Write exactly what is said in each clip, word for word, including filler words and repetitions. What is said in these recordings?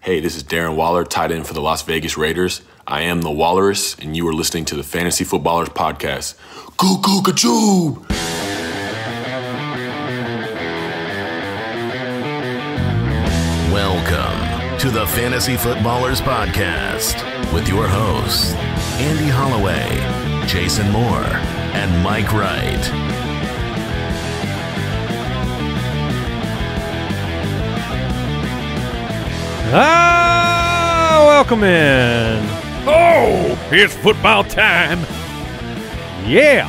Hey, this is Darren Waller, tight end for the Las Vegas Raiders. I am the Walrus, and you are listening to the Fantasy Footballers Podcast. Goo goo gachoo! Welcome to the Fantasy Footballers Podcast with your hosts, Andy Holloway, Jason Moore, and Mike Wright. Ah, welcome in. Oh, it's football time. Yeah.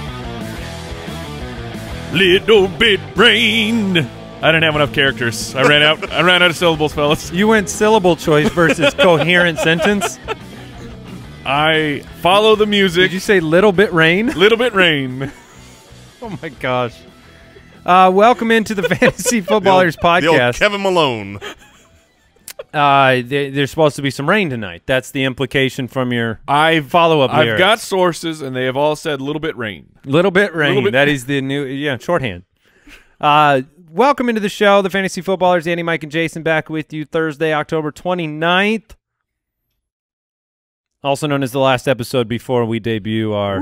Little bit rain. I didn't have enough characters. I ran out. I ran out of syllables, fellas. You went syllable choice versus coherent sentence. I follow the music. Did you say little bit rain? Little bit rain. Oh my gosh. Uh, welcome into the Fantasy Footballers the old, Podcast. The old Kevin Malone. Uh, there, there's supposed to be some rain tonight. That's the implication from your I've follow-up lyrics. I've got sources, and they have all said little bit rain. Little bit rain. Little bit that is the new, yeah, shorthand. Uh, welcome into the show, the Fantasy Footballers. Andy, Mike, and Jason back with you Thursday, October twenty-ninth. Also known as the last episode before we debut our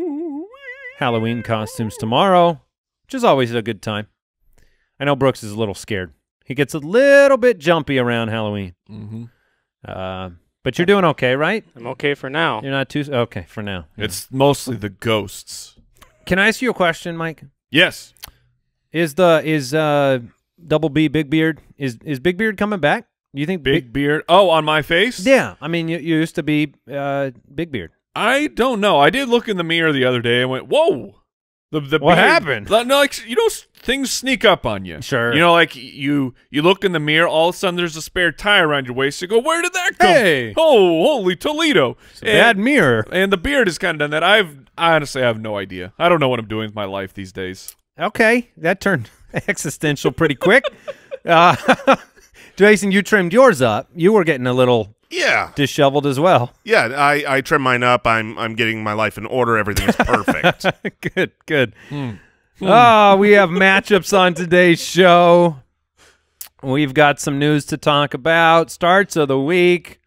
Halloween costumes tomorrow, which is always a good time. I know Brooks is a little scared. He gets a little bit jumpy around Halloween. Mm-hmm. Uh, but you're doing okay, right? I'm okay for now. You're not too – okay, for now. It's mostly the ghosts. Can I ask you a question, Mike? Yes. Is the is uh, Double B Big Beard – is is Big Beard coming back? Do you think Big, big Beard – oh, on my face? Yeah. I mean, you, you used to be uh, Big Beard. I don't know. I did look in the mirror the other day and went, whoa. The, the what beard, happened? No, like, you know, things sneak up on you. Sure. You know, like you you look in the mirror, all of a sudden there's a spare tire around your waist. You go, where did that come Hey. from? Oh, holy Toledo. It's a bad mirror. And the beard has kind of done that. I've I honestly have no idea. I don't know what I'm doing with my life these days. Okay. That turned existential pretty quick. uh, Jason, you trimmed yours up. You were getting a little Yeah. disheveled as well. Yeah, I, I trim mine up. I'm I'm getting my life in order. Everything is perfect. Good, good. Hmm. Oh, we have matchups on today's show. We've got some news to talk about. Starts of the week.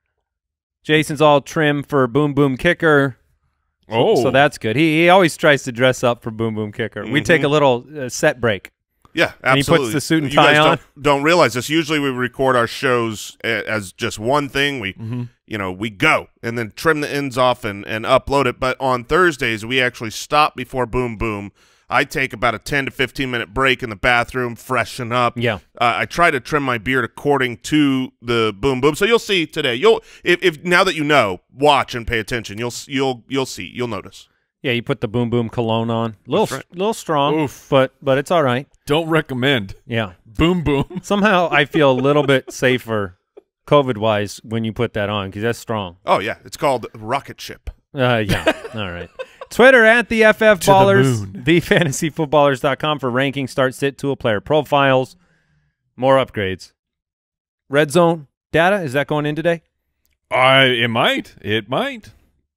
Jason's all trim for Boom Boom Kicker. Oh. So that's good. He, he always tries to dress up for Boom Boom Kicker. We Mm-hmm. take a little uh, set break. Yeah, And he absolutely. puts the suit and you tie guys on. Don't, don't realize this. Usually we record our shows a- as just one thing. We, Mm-hmm. you know, we go and then trim the ends off and, and upload it. But on Thursdays, we actually stop before Boom Boom. I take about a ten to fifteen minute break in the bathroom, freshen up. Yeah. Uh, I try to trim my beard according to the Boom Boom. So you'll see today. You'll if, if now that you know, watch and pay attention. You'll you'll you'll see. You'll notice. Yeah, you put the Boom Boom cologne on. A little, That's right. little strong, Oof. but but it's all right. Don't recommend. Yeah. Boom boom. Somehow I feel a little bit safer COVID-wise when you put that on because that's strong. Oh yeah, it's called rocket ship. Uh, yeah. All right. Twitter at the F F To the Ballers, moon. the fantasy footballers dot com for ranking, start, sit, tool, player profiles, more upgrades. Red zone data, is that going in today? I it might. It might.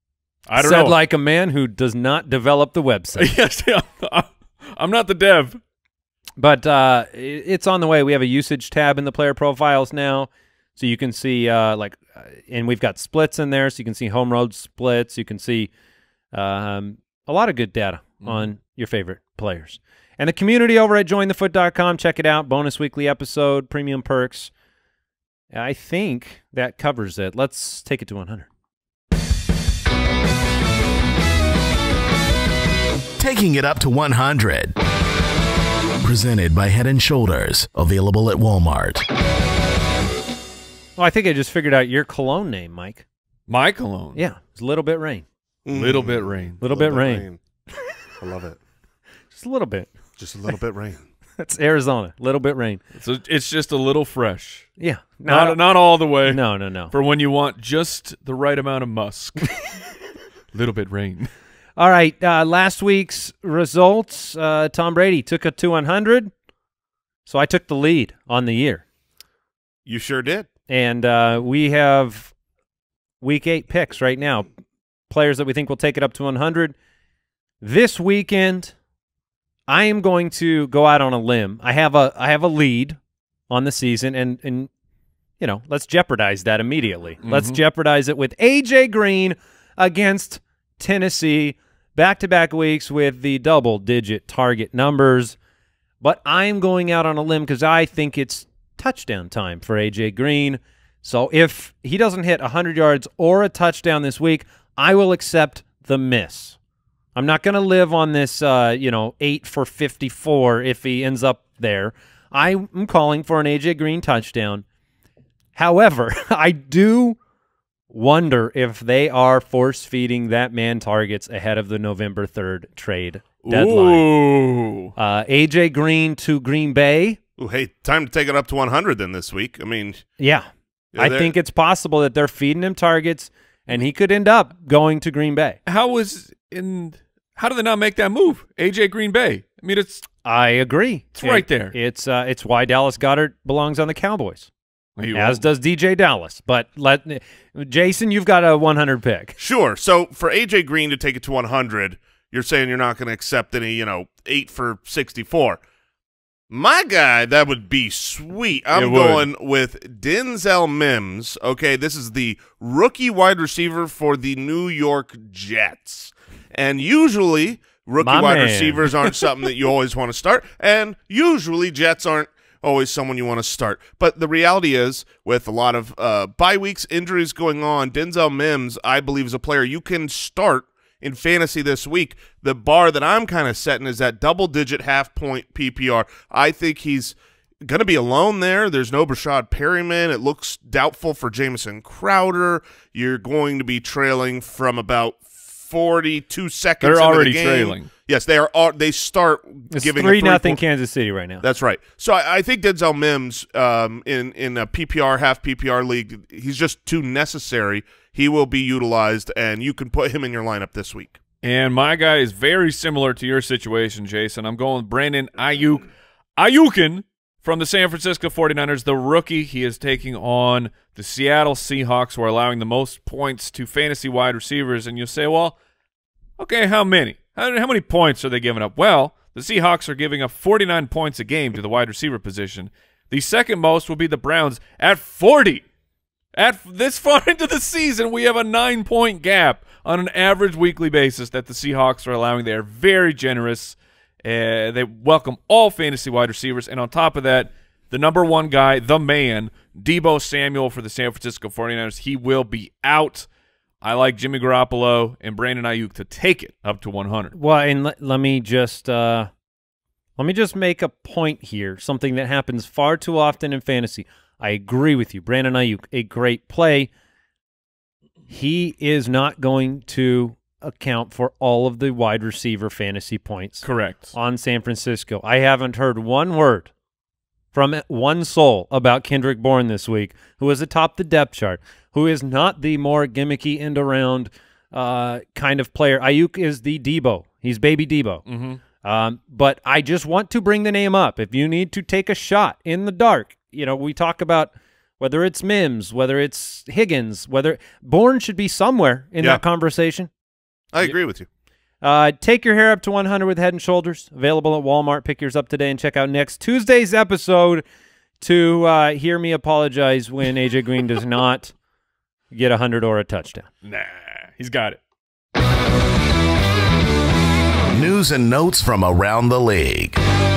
I don't Said know. like a man who does not develop the website. Yes, yeah, I'm not the dev. But uh, i- it's on the way. We have a usage tab in the player profiles now, so you can see uh, like, uh, and we've got splits in there, so you can see home road splits. You can see um, a lot of good data Mm-hmm. on your favorite players. And the community over at join the foot dot com, check it out. Bonus weekly episode, premium perks. I think that covers it. Let's take it to one hundred. Taking it up to one hundred. Presented by Head and Shoulders. Available at Walmart. Well, I think I just figured out your cologne name, Mike. My cologne. Yeah, it's a little bit rain. Little bit rain. Little, bit, rain. I love it. Just a little bit. Just a little bit rain. That's Arizona. Little bit rain. So it's just a little fresh. Yeah. Not not all the way. No, no, no. For when you want just the right amount of musk. Little bit rain. All right, uh, last week's results, uh, Tom Brady took it to one hundred, so I took the lead on the year. You sure did. And uh, we have week eight picks right now, players that we think will take it up to one hundred. This weekend, I am going to go out on a limb. I have a I have a lead on the season, and and you know, let's jeopardize that immediately. Mm-hmm. Let's jeopardize it with A J Green against Tennessee, back-to-back weeks with the double-digit target numbers. But I'm going out on a limb because I think it's touchdown time for A J Green. So if he doesn't hit one hundred yards or a touchdown this week, I will accept the miss. I'm not going to live on this, uh, you know, eight for fifty-four if he ends up there. I'm calling for an A J Green touchdown. However, I do wonder if they are force-feeding that man targets ahead of the November third trade deadline. Ooh. Uh, A J Green to Green Bay. Ooh, hey, time to take it up to one hundred then this week. I mean, Yeah. yeah I think it's possible that they're feeding him targets, and he could end up going to Green Bay. How was in? How do they not make that move? A J Green Bay. I mean, it's I agree. It's right It- there. It's uh, it's why Dallas Goedert belongs on the Cowboys, he as won't. does D J Dallas. But let Jason, you've got a one hundred pick. sure. So for A J Green to take it to one hundred, you're saying you're not going to accept any, you know, eight for sixty-four. My guy, that would be sweet. I'm It would. going with Denzel Mims. Okay, this is the rookie wide receiver for the New York Jets. And usually rookie My wide man. receivers aren't something that you always want to start, and usually Jets aren't always someone you want to start. But the reality is, with a lot of uh, bye weeks, injuries going on, Denzel Mims, I believe, is a player you can start in fantasy this week. The bar that I'm kind of setting is that double-digit half-point P P R. I think he's going to be alone there. There's no Brashad Perryman. It looks doubtful for Jamison Crowder. You're going to be trailing from about forty-two seconds They're into already the game. trailing. Yes, they are. are they start It's giving a three nothing three- Kansas City right now. That's right. So I, I think Denzel Mims um, in in a P P R half P P R league, he's just too necessary. He will be utilized, and you can put him in your lineup this week. And my guy is very similar to your situation, Jason. I'm going with Brandon Ayuk. Ayukin from the San Francisco forty-niners, the rookie. He is taking on the Seattle Seahawks, who are allowing the most points to fantasy wide receivers. And you'll say, well, okay, how many? How, how many points are they giving up? Well, the Seahawks are giving up forty-nine points a game to the wide receiver position. The second most will be the Browns at forty. At this far into the season, we have a nine-point gap on an average weekly basis that the Seahawks are allowing. They are very generous. Uh, they welcome all fantasy wide receivers. And on top of that, the number one guy, the man, Deebo Samuel for the San Francisco forty-niners, he will be out. I like Jimmy Garoppolo and Brandon Ayuk to take it up to one hundred. Well, and let, let me just uh, let me just make a point here. Something that happens far too often in fantasy. I agree with you, Brandon Ayuk, a great play. He is not going to account for all of the wide receiver fantasy points Correct. on San Francisco. I haven't heard one word from one soul about Kendrick Bourne this week, who is atop the depth chart, who is not the more gimmicky end-around uh, kind of player. Ayuk is the Debo. He's baby Debo. Mm-hmm. Um, but I just want to bring the name up. If you need to take a shot in the dark, you know, we talk about whether it's Mims, whether it's Higgins, whether Bourne should be somewhere in Yeah. that conversation. I agree with you. Uh, take your hair up to one hundred with Head and Shoulders. Available at Walmart. Pick yours up today and check out next Tuesday's episode to uh, hear me apologize when A J Green does not get one hundred or a touchdown. Nah, he's got it. News and notes from around the league.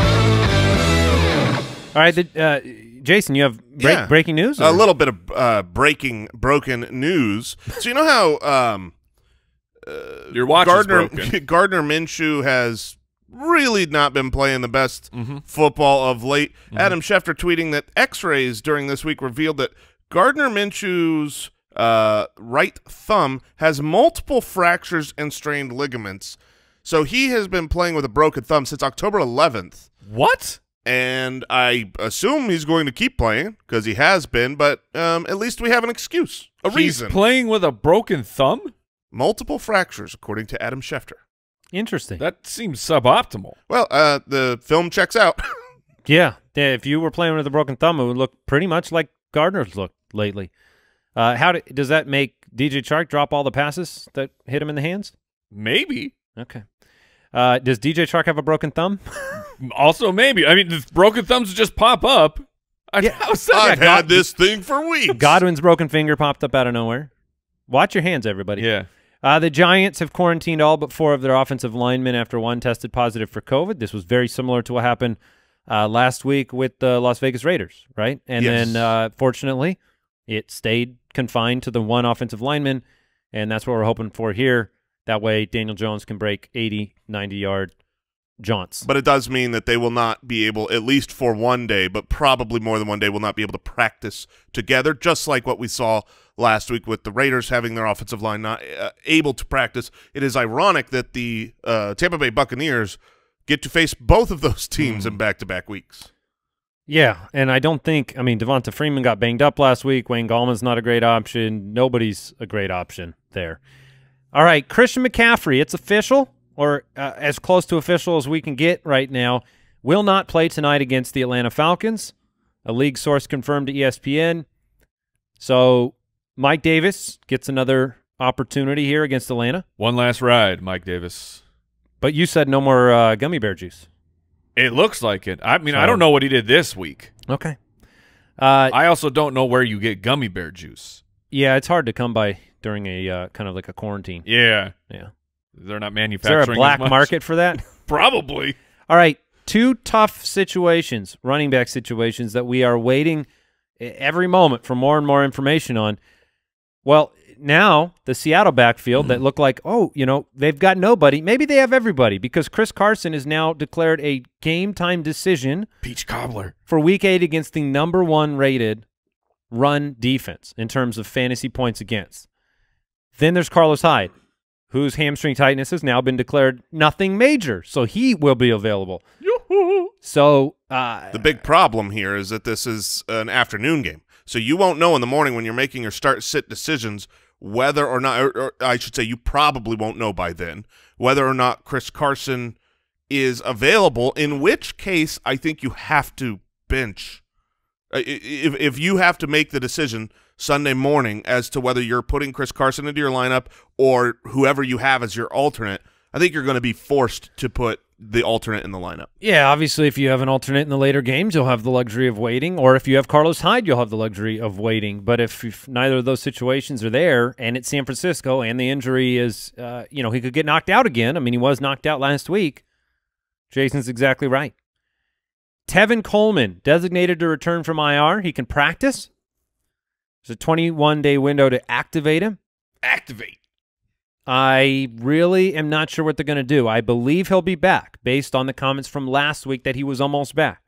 All right, the, uh, Jason, you have break, Yeah. breaking news? A or- little bit of uh, breaking, broken news. So you know how um, Your watch Gardner is broken. Gardner Minshew has really not been playing the best Mm-hmm. football of late. Adam Schefter tweeting that X-rays during this week revealed that Gardner Minshew's uh, right thumb has multiple fractures and strained ligaments. So he has been playing with a broken thumb since October eleventh. What? And I assume he's going to keep playing because he has been, but um, at least we have an excuse, a He's reason. playing with a broken thumb? Multiple fractures, according to Adam Schefter. Interesting. That seems suboptimal. Well, uh, the film checks out. Yeah, yeah, if you were playing with a broken thumb, it would look pretty much like Gardner's looked lately. Uh, how do, does that make D J Chark drop all the passes that hit him in the hands? Maybe. Okay. Uh, does D J Chark have a broken thumb? Also, maybe. I mean, the broken thumbs just pop up. I, Yeah. I was I've yeah, had God- this thing for weeks. Godwin's broken finger popped up out of nowhere. Watch your hands, everybody. Yeah. Uh, the Giants have quarantined all but four of their offensive linemen after one tested positive for COVID. This was very similar to what happened uh, last week with the Las Vegas Raiders, right? And Yes. then, uh, fortunately, it stayed confined to the one offensive lineman, and that's what we're hoping for here. That way, Daniel Jones can break eighty, ninety-yard jaunts. But it does mean that they will not be able, at least for one day, but probably more than one day, will not be able to practice together, just like what we saw last week with the Raiders having their offensive line not uh, able to practice. It is ironic that the uh, Tampa Bay Buccaneers get to face both of those teams Mm. in back-to-back weeks. Yeah, and I don't think – I mean, Devonta Freeman got banged up last week. Wayne Gallman's not a great option. Nobody's a great option there. All right, Christian McCaffrey, it's official, or uh, as close to official as we can get right now, will not play tonight against the Atlanta Falcons. A league source confirmed to E S P N. So Mike Davis gets another opportunity here against Atlanta. One last ride, Mike Davis. But you said no more uh, gummy bear juice. It looks like it. I mean, So- I don't know what he did this week. Okay. Uh, I also don't know where you get gummy bear juice. yeah, it's hard to come by during a uh, kind of like a quarantine. Yeah. Yeah. They're not Is there manufacturing a black as much. market for that? Probably. All right, two tough situations, running back situations that we are waiting every moment for more and more information on. Well, now the Seattle backfield that look like, oh, you know, they've got nobody. Maybe they have everybody because Chris Carson is now declared a game-time decision Peach cobbler. for week eight against the number one rated run defense in terms of fantasy points against. Then there's Carlos Hyde, whose hamstring tightness has now been declared nothing major, so he will be available. Yoo-hoo. So uh, The big problem here is that this is an afternoon game. So you won't know in the morning when you're making your start-sit decisions whether or not, or, or I should say you probably won't know by then, whether or not Chris Carson is available, in which case I think you have to bench. Uh, If, if you have to make the decision Sunday morning as to whether you're putting Chris Carson into your lineup or whoever you have as your alternate, I think you're going to be forced to put the alternate in the lineup. yeah, obviously if you have an alternate in the later games, you'll have the luxury of waiting, or if you have Carlos Hyde, you'll have the luxury of waiting. But if, if neither of those situations are there, and it's San Francisco, and the injury is, uh, you know, he could get knocked out again. I mean, he was knocked out last week. Jason's exactly right. Tevin Coleman, designated to return from I R. He can practice. There's a twenty-one day window to activate him. Activate. I really am not sure what they're going to do. I believe he'll be back based on the comments from last week that he was almost back.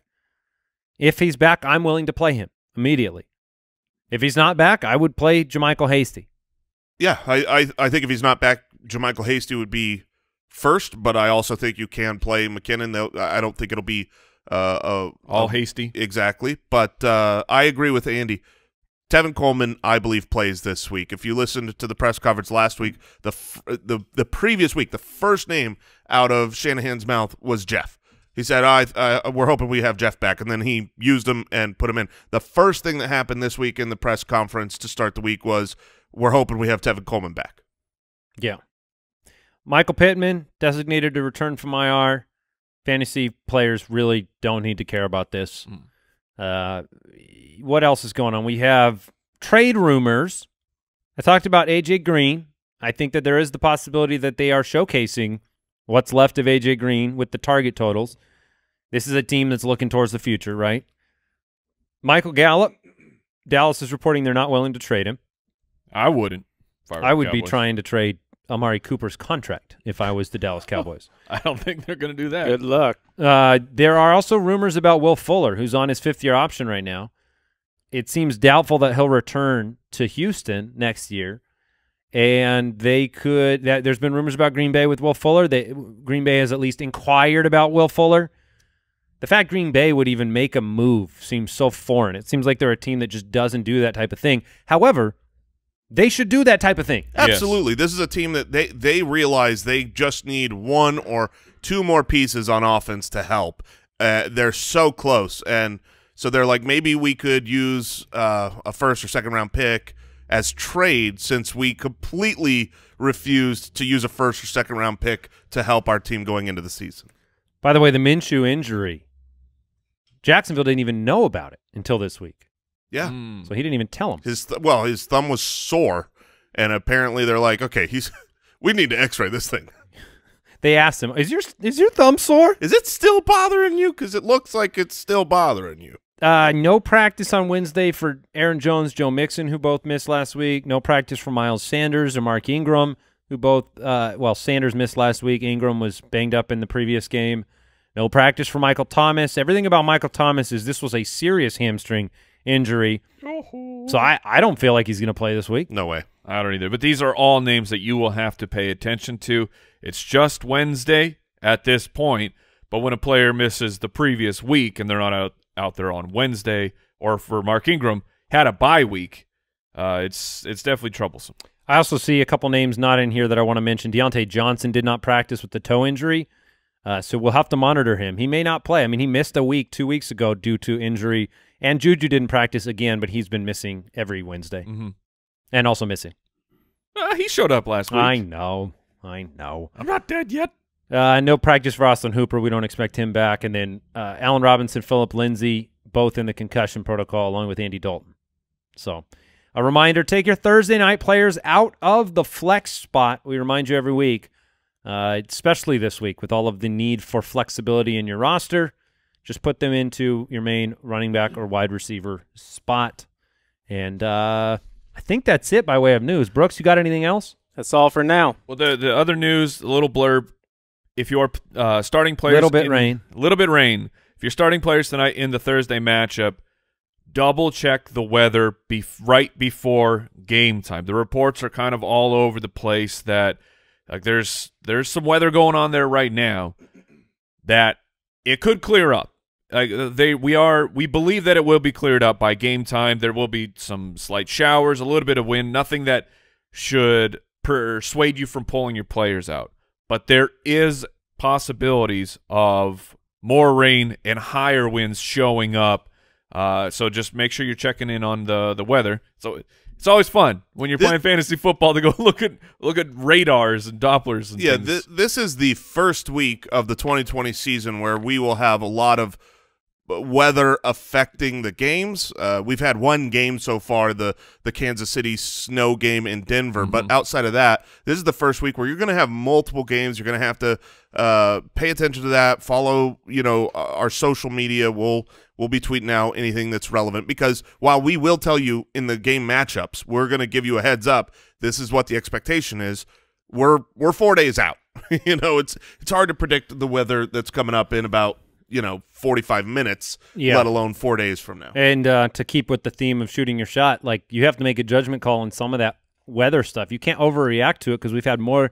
If he's back, I'm willing to play him immediately. If he's not back, I would play Jermichael Hasty. Yeah, I, I I think if he's not back, Jermichael Hasty would be first, but I also think you can play McKinnon. Though I don't think it'll be uh, a, All a- hasty. exactly. But uh, I agree with Andy. Tevin Coleman, I believe, plays this week. If you listened to the press conference last week, the f the the previous week, the first name out of Shanahan's mouth was Jeff. He said, I, uh, we're hoping we have Jeff back, and then he used him and put him in. The first thing that happened this week in the press conference to start the week was, we're hoping we have Tevin Coleman back. Yeah. Michael Pittman, designated to return from I R. Fantasy players really don't need to care about this. Mm. Uh, what else is going on? We have trade rumors. I talked about A J Green. I think that there is the possibility that they are showcasing what's left of A J Green with the target totals. This is a team that's looking towards the future, right? Michael Gallup, Dallas is reporting they're not willing to trade him. I wouldn't. if were I would the be Cowboys. trying to trade Amari Cooper's contract if I was the Dallas Cowboys. I don't think they're going to do that. Good luck. Uh, there are also rumors about Will Fuller, who's on his fifth-year option right now. It seems doubtful that he'll return to Houston next year. And they could that, – there's been rumors about Green Bay with Will Fuller. They, Green Bay has at least inquired about Will Fuller. The fact Green Bay would even make a move seems so foreign. It seems like they're a team that just doesn't do that type of thing. However, they should do that type of thing. Absolutely. This is a team that they, they realize they just need one or two more pieces on offense to help. Uh, they're so close. And so they're like, maybe we could use uh, a first or second round pick as trade, since we completely refused to use a first or second round pick to help our team going into the season. By the way, the Minshew injury Jacksonville didn't even know about it until this week. Yeah. So he didn't even tell him. His th well, his thumb was sore, and apparently they're like, okay, he's we need to X-ray this thing. They asked him, "Is your is your thumb sore? Is it still bothering you? Because it looks like it's still bothering you." Uh, no practice on Wednesday for Aaron Jones, Joe Mixon, who both missed last week. No practice for Miles Sanders or Mark Ingram, who both uh, well, Sanders missed last week. Ingram was banged up in the previous game. No practice for Michael Thomas. Everything about Michael Thomas is this was a serious hamstring injury. So I, I don't feel like he's going to play this week. No way. I don't either. But these are all names that you will have to pay attention to. It's just Wednesday at this point, but when a player misses the previous week and they're not out, out there on Wednesday, or for Mark Ingram, had a bye week, uh, it's it's definitely troublesome. I also see a couple names not in here that I want to mention. Deontay Johnson did not practice with the toe injury, uh, so we'll have to monitor him. He may not play. I mean, he missed a week two weeks ago due to injury, and Juju didn't practice again, but he's been missing every Wednesday, Mm-hmm. and also missing. Uh, he showed up last week. I know. I know. I'm not dead yet. Uh, no practice for Austin Hooper. We don't expect him back. And then uh, Allen Robinson, Phillip Lindsay, both in the concussion protocol, along with Andy Dalton. So a reminder, take your Thursday night players out of the flex spot. We remind you every week, uh, especially this week with all of the need for flexibility in your roster. Just put them into your main running back or wide receiver spot. And uh, I think that's it by way of news. Brooks, you got anything else? That's all for now. Well, the the other news, a little blurb. If you're uh, starting players, Little bit in, rain. Little bit rain. If you're starting players tonight in the Thursday matchup, double check the weather bef right before game time. The reports are kind of all over the place that like there's there's some weather going on there right now that it could clear up. Like they we are we believe that it will be cleared up by game time. There will be some slight showers, a little bit of wind, nothing that should persuade you from pulling your players out. But there is possibilities of more rain and higher winds showing up. Uh, so just make sure you're checking in on the the weather. So it's always fun when you're this, playing fantasy football to go look at look at radars and Dopplers and yeah, things. th this is the first week of the twenty twenty season where we will have a lot of weather affecting the games. Uh, we've had one game so far, the the Kansas City snow game in Denver, Mm-hmm. but outside of that, this is the first week where you're going to have multiple games. You're going to have to uh, pay attention to that. Follow, you know, our social media. We'll we'll be tweeting out anything that's relevant because while we will tell you in the game matchups, we're going to give you a heads up. This is what the expectation is. We're we're four days out. you know, it's it's hard to predict the weather that's coming up in about you know, forty-five minutes, Yeah. let alone four days from now. And uh, to keep with the theme of shooting your shot, like you have to make a judgment call on some of that weather stuff. You can't overreact to it because we've had more,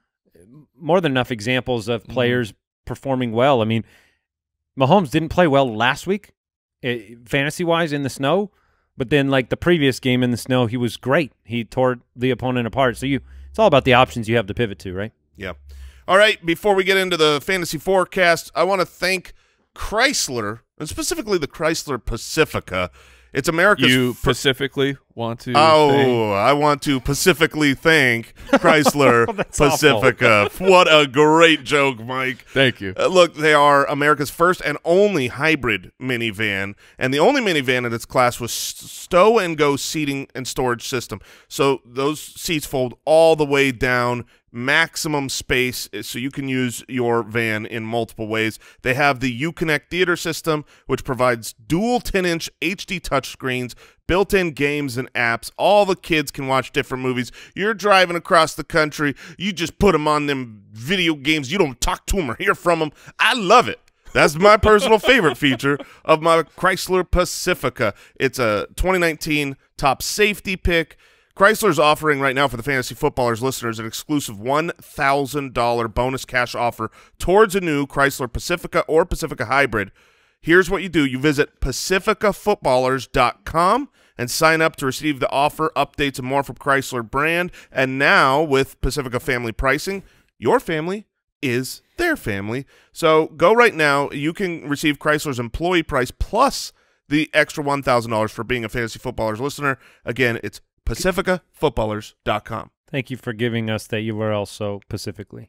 more than enough examples of players mm-hmm. performing well. I mean, Mahomes didn't play well last week, fantasy-wise, in the snow, but then like the previous game in the snow, he was great. He tore the opponent apart. So you, it's all about the options you have to pivot to, right? Yeah. All right, before we get into the fantasy forecast, I want to thank Chrysler, and specifically the Chrysler Pacifica. It's America's You specifically want to Oh, say? I want to specifically thank Chrysler That's Pacifica. What a great joke, Mike. Thank you. Uh, look, they are America's first and only hybrid minivan, and the only minivan in its class was stow-and-go seating and storage system. So those seats fold all the way down, maximum space, so you can use your van in multiple ways. They have the Uconnect theater system, which provides dual ten inch H D touchscreens, built-in games and apps. All the kids can watch different movies. You're driving across the country, you just put them on them video games. You don't talk to them or hear from them. I love it. That's my personal favorite feature of my Chrysler Pacifica. It's a twenty nineteen top safety pick. Chrysler's offering right now for the Fantasy Footballers listeners an exclusive one thousand dollar bonus cash offer towards a new Chrysler Pacifica or Pacifica Hybrid. Here's what you do. You visit pacifica footballers dot com and sign up to receive the offer, updates, and more from Chrysler brand. And now with Pacifica family pricing, your family is their family. So go right now. You can receive Chrysler's employee price plus the extra one thousand dollars for being a Fantasy Footballers listener. Again, it's pacifica footballers dot com. Thank you for giving us that U R L so specifically.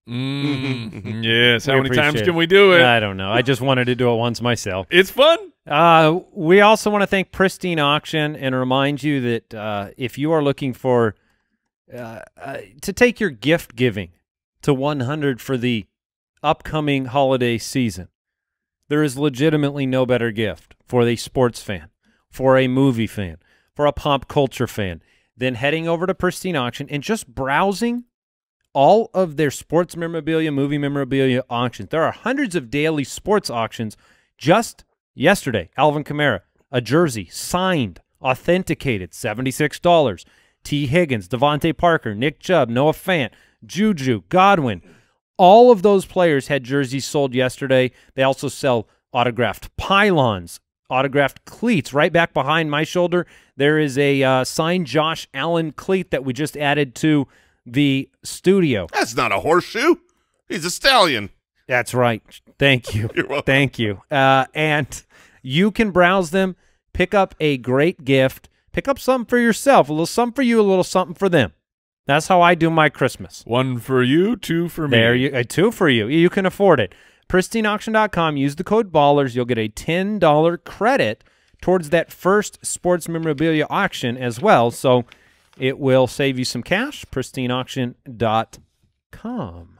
Mm, yes. We How many times appreciate can it. we do it? I don't know. I just wanted to do it once myself. It's fun. Uh, we also want to thank Pristine Auction and remind you that uh, if you are looking for uh, uh, to take your gift giving to one hundred for the upcoming holiday season, there is legitimately no better gift for a sports fan, for a movie fan, for a pop culture fan than heading over to Pristine Auction and just browsing all of their sports memorabilia, movie memorabilia auctions. There are hundreds of daily sports auctions. Just yesterday, Alvin Kamara, a jersey, signed, authenticated, seventy-six dollars. T. Higgins, Devontae Parker, Nick Chubb, Noah Fant, Juju, Godwin. All of those players had jerseys sold yesterday. They also sell autographed pylons, autographed cleats. Right back behind my shoulder, there is a uh, signed Josh Allen cleat that we just added to the studio. That's not a horseshoe. He's a stallion. That's right. Thank you. You're welcome. Thank you. Uh, and you can browse them, pick up a great gift, pick up something for yourself, a little something for you, a little something for them. That's how I do my Christmas. One for you, two for me. There you uh, two for you. You can afford it. pristine auction dot com. Use the code BALLERS. You'll get a ten dollar credit towards that first sports memorabilia auction as well. So it will save you some cash. pristine auction dot com.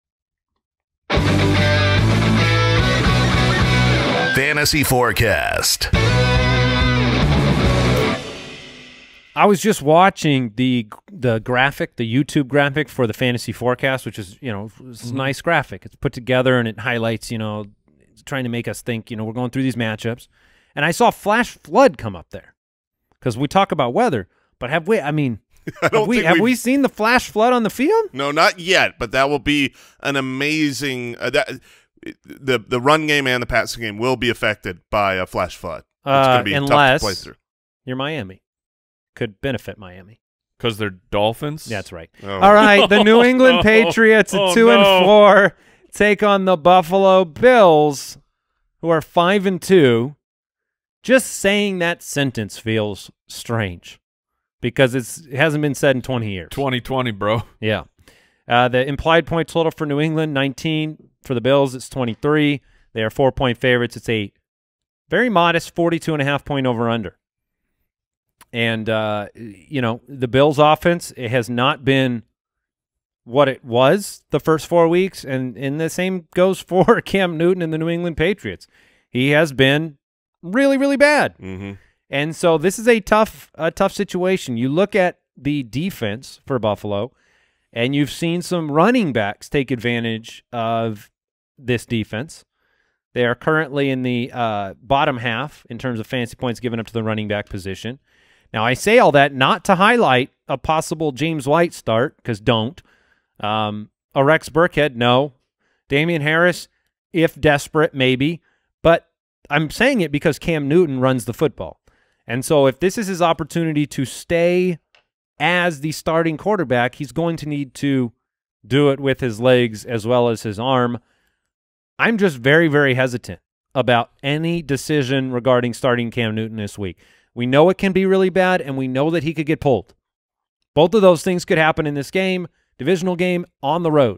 Fantasy Forecast. I was just watching the the graphic, the YouTube graphic for the Fantasy Forecast, which is, you know, it's a nice graphic. It's put together and it highlights, you know, it's trying to make us think, you know, we're going through these matchups. And I saw flash flood come up there because we talk about weather, but have we, I mean, I don't have, we, think have we've- we seen the flash flood on the field? No, not yet, but that will be an amazing uh, that the the run game and the passing game will be affected by a flash flood. It's Uh, going to be unless tough to play through. you're Miami. Could benefit Miami. Because they're Dolphins? That's right. Oh. All right, the New England Patriots at Oh, two no. and four take on the Buffalo Bills, who are five and two. Just saying that sentence feels strange because it's it hasn't been said in twenty years. twenty twenty, bro. Yeah. Uh, the implied point total for New England, nineteen. For the Bills, it's twenty-three. They are four-point favorites. It's a very modest forty-two and a half point over-under. And, uh, you know, the Bills' offense, it has not been what it was the first four weeks, and, and the same goes for Cam Newton and the New England Patriots. He has been really, really bad. Mm-hmm. And so this is a tough, a tough situation. You look at the defense for Buffalo, and you've seen some running backs take advantage of this defense. They are currently in the uh, bottom half in terms of fantasy points given up to the running back position. Now, I say all that not to highlight a possible James White start, because don't. Um, a Rex Burkhead, no. Damian Harris, if desperate, maybe. But I'm saying it because Cam Newton runs the football. And so if this is his opportunity to stay as the starting quarterback, he's going to need to do it with his legs as well as his arm. I'm just very, very hesitant about any decision regarding starting Cam Newton this week. We know it can be really bad, and we know that he could get pulled. Both of those things could happen in this game, divisional game, on the road.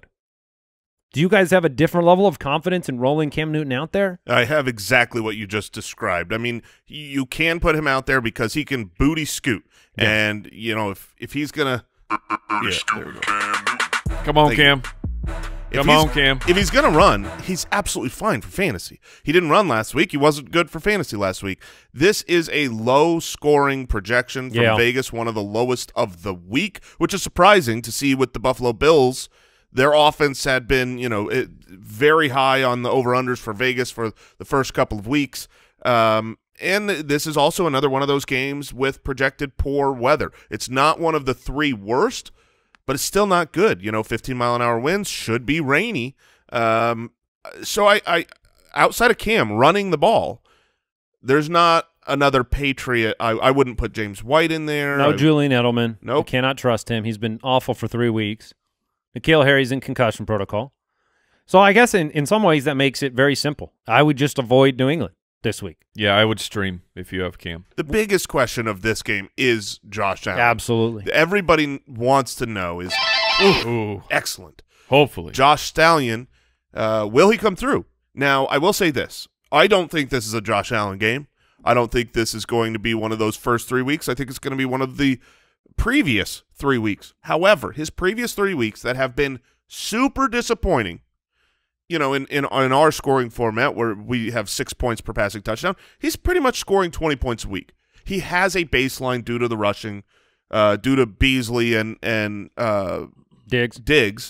Do you guys have a different level of confidence in rolling Cam Newton out there? I have exactly what you just described. I mean, you can put him out there because he can booty scoot. Yeah. And, you know, if, if he's going to – yeah, there we go. Come on, Thank Cam. If Come he's- on, Cam. If he's going to run, he's absolutely fine for fantasy. He didn't run last week. He wasn't good for fantasy last week. This is a low-scoring projection from Yeah. Vegas, one of the lowest of the week, which is surprising to see with the Buffalo Bills. Their offense had been, you know, it, very high on the over-unders for Vegas for the first couple of weeks. Um, and this is also another one of those games with projected poor weather. It's not one of the three worst, but it's still not good. You know, fifteen mile an hour winds, should be rainy. Um, so I, I, outside of Cam running the ball, there's not another Patriot. I, I wouldn't put James White in there. No I, Julian Edelman. Nope. I cannot trust him. He's been awful for three weeks. N'Keal Harry's in concussion protocol. So I guess in, in some ways that makes it very simple. I would just avoid New England this week. Yeah, I would stream if you have Cam. The biggest question of this game is Josh Allen. Absolutely. Everybody wants to know is Ooh. excellent. Hopefully. Josh Stallion, uh, will he come through? Now, I will say this. I don't think this is a Josh Allen game. I don't think this is going to be one of those first three weeks. I think it's going to be one of the previous three weeks. However, his previous three weeks that have been super disappointing, you know, in, in, in our scoring format where we have six points per passing touchdown, he's pretty much scoring twenty points a week. He has a baseline due to the rushing, uh, due to Beasley and, and uh, Diggs. Diggs.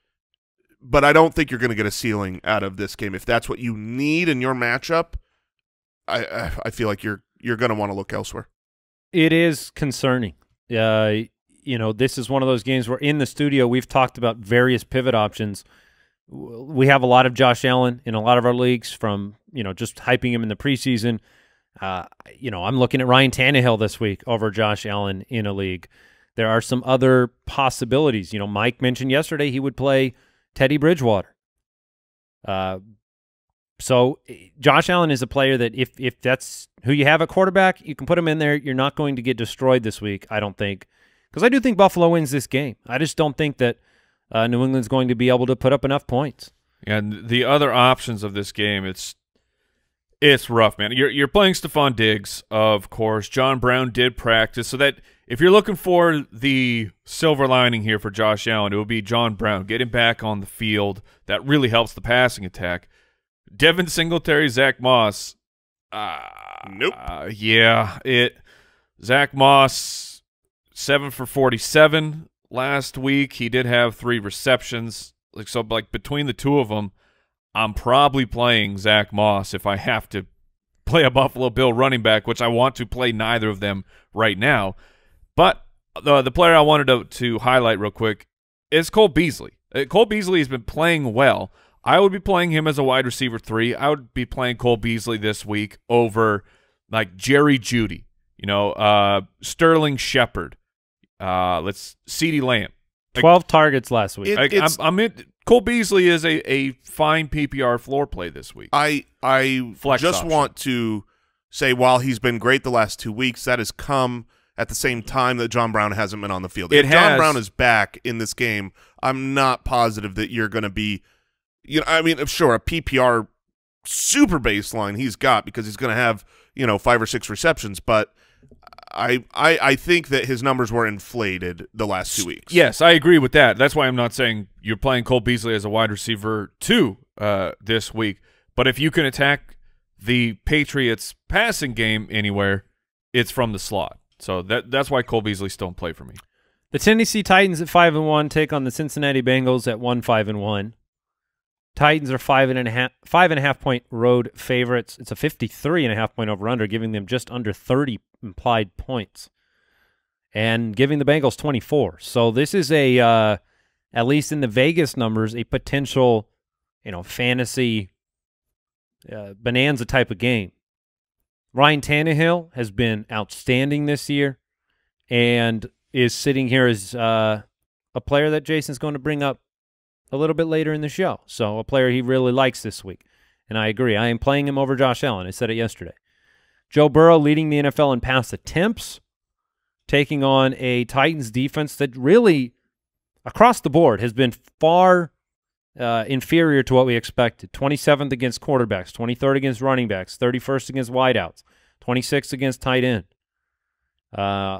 But I don't think you're going to get a ceiling out of this game. If that's what you need in your matchup, I I, I feel like you're you're going to want to look elsewhere. It is concerning. Uh, you know, this is one of those games where in the studio we've talked about various pivot options. We have a lot of Josh Allen in a lot of our leagues from, you know, just hyping him in the preseason. Uh, you know, I'm looking at Ryan Tannehill this week over Josh Allen in a league. There are some other possibilities. You know, Mike mentioned yesterday he would play Teddy Bridgewater. Uh, so Josh Allen is a player that if if that's who you have at quarterback, you can put him in there. You're not going to get destroyed this week, I don't think, because I do think Buffalo wins this game. I just don't think that uh, New England's going to be able to put up enough points. And the other options of this game, it's it's rough, man. You're you're playing Stephon Diggs, of course. John Brown did practice, so that if you're looking for the silver lining here for Josh Allen, it would be John Brown. Get him back on the field. That really helps the passing attack. Devin Singletary, Zach Moss. Uh, Nope. Uh, yeah, it. Zach Moss, seven for forty-seven last week. He did have three receptions. Like so, like between the two of them, I'm probably playing Zach Moss if I have to play a Buffalo Bill running back, which I want to play neither of them right now. But the the player I wanted to, to highlight real quick is Cole Beasley. Uh, Cole Beasley has been playing well. I would be playing him as a wide receiver three. I would be playing Cole Beasley this week over like Jerry Jeudy, you know, uh, Sterling Shepard, uh, let's CeeDee Lamb. Like, twelve targets last week. It- like, I'm, I'm in. Cole Beasley is a, a fine P P R floor play this week. I I Flex just option. want to say while he's been great the last two weeks, that has come at the same time that John Brown hasn't been on the field. It if John has. Brown is back in this game, I'm not positive that you're going to be, you know, I mean, sure, a P P R super baseline he's got because he's going to have, you know, five or six receptions, but I, I I think that his numbers were inflated the last two weeks. Yes, I agree with that. That's why I'm not saying you're playing Cole Beasley as a wide receiver two uh, this week. But if you can attack the Patriots passing game anywhere, it's from the slot. So that that's why Cole Beasley still in play for me. The Tennessee Titans at five and one take on the Cincinnati Bengals at one five and one. Titans are five and a half five and a half point road favorites. It's a fifty-three and a half point over under, giving them just under thirty implied points, and giving the Bengals twenty-four. So this is a uh, at least in the Vegas numbers, a potential, you know, fantasy uh, bonanza type of game. Ryan Tannehill has been outstanding this year, and is sitting here as uh, a player that Jason's going to bring up a little bit later in the show. So a player he really likes this week. And I agree. I am playing him over Josh Allen. I said it yesterday. Joe Burrow leading the N F L in pass attempts, taking on a Titans defense that really, across the board, has been far uh, inferior to what we expected. twenty-seventh against quarterbacks, twenty-third against running backs, thirty-first against wideouts, twenty-sixth against tight end. Uh,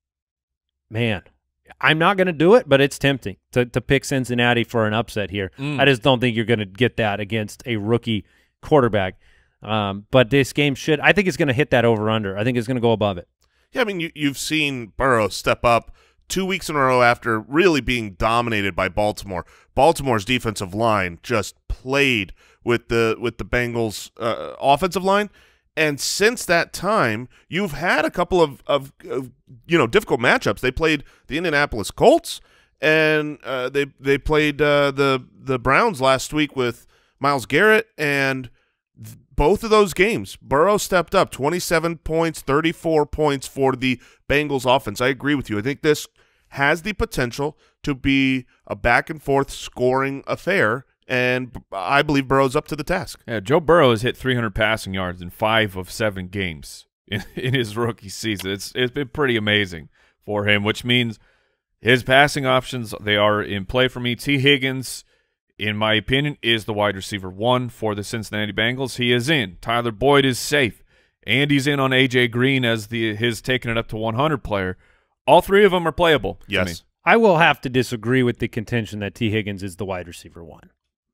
man. I'm not going to do it, but it's tempting to, to pick Cincinnati for an upset here. Mm. I just don't think you're going to get that against a rookie quarterback. Um, but this game should – I think it's going to hit that over-under. I think it's going to go above it. Yeah, I mean, you, you've seen Burrow step up two weeks in a row after really being dominated by Baltimore. Baltimore's defensive line just played with the with the Bengals' uh, offensive line. And since that time, you've had a couple of, of, of you know, difficult matchups. They played the Indianapolis Colts, and uh, they they played uh, the the Browns last week with Myles Garrett, and th both of those games, Burrow stepped up, twenty-seven points, thirty-four points for the Bengals offense. I agree with you. I think this has the potential to be a back-and-forth scoring affair, and I believe Burrow's up to the task. Yeah, Joe Burrow has hit three hundred passing yards in five of seven games in, in his rookie season. It's it's been pretty amazing for him, which means his passing options, they are in play for me. T. Higgins, in my opinion, is the wide receiver one for the Cincinnati Bengals. He is in. Tyler Boyd is safe. Andy's in on A J Green as the his taking it up to one hundred player. All three of them are playable. Yes. I will have to disagree with the contention that T. Higgins is the wide receiver one.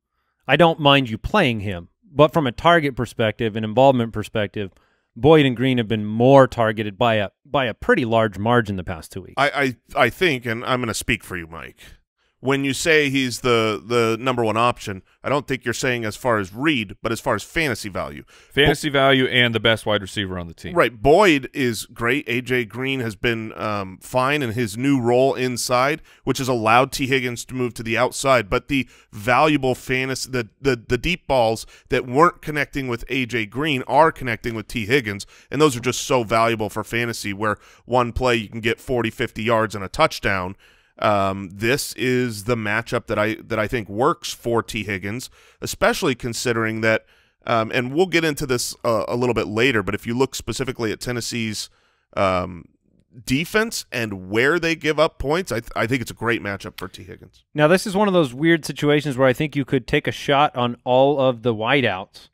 I don't mind you playing him, but from a target perspective and involvement perspective, Boyd and Green have been more targeted by a by a pretty large margin the past two weeks. I I, I think, and I'm going to speak for you, Mike. When you say he's the the number one option, I don't think you're saying as far as read, but as far as fantasy value. Fantasy Bo value and the best wide receiver on the team. Right. Boyd is great. A J Green has been um, fine in his new role inside, which has allowed T. Higgins to move to the outside. But the valuable fantasy, the, the, the deep balls that weren't connecting with A J Green are connecting with T. Higgins, and those are just so valuable for fantasy where one play you can get forty, fifty yards and a touchdown. Um, this is the matchup that I that I think works for T. Higgins, especially considering that, um, and we'll get into this uh, a little bit later, but if you look specifically at Tennessee's um, defense and where they give up points, I, th I think it's a great matchup for T. Higgins. Now, this is one of those weird situations where I think you could take a shot on all of the wideouts,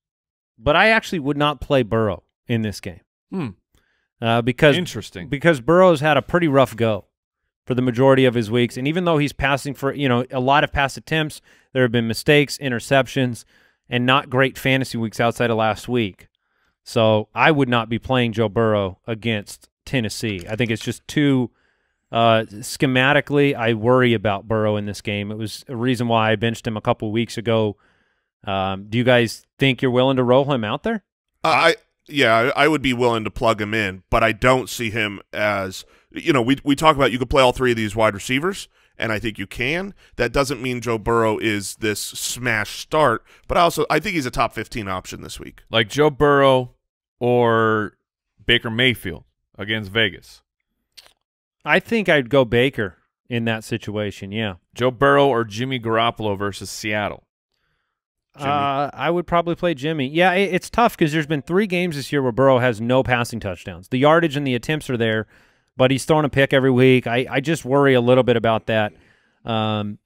but I actually would not play Burrow in this game. Hmm. Uh, because, Interesting. Because Burrow's had a pretty rough go for the majority of his weeks. And even though he's passing for, you know, a lot of pass attempts, there have been mistakes, interceptions, and not great fantasy weeks outside of last week. So I would not be playing Joe Burrow against Tennessee. I think it's just too uh, schematically, I worry about Burrow in this game. It was a reason why I benched him a couple weeks ago. Um, do you guys think you're willing to roll him out there? I yeah, I would be willing to plug him in, but I don't see him as, you know, we we talk about you could play all three of these wide receivers, and I think you can. That doesn't mean Joe Burrow is this smash start, but also I think he's a top fifteen option this week. Like Joe Burrow or Baker Mayfield against Vegas. I think I'd go Baker in that situation, yeah. Joe Burrow or Jimmy Garoppolo versus Seattle. Uh, I would probably play Jimmy. Yeah, it, it's tough because there's been three games this year where Burrow has no passing touchdowns. The yardage and the attempts are there, but he's throwing a pick every week. I, I just worry a little bit about that. Um,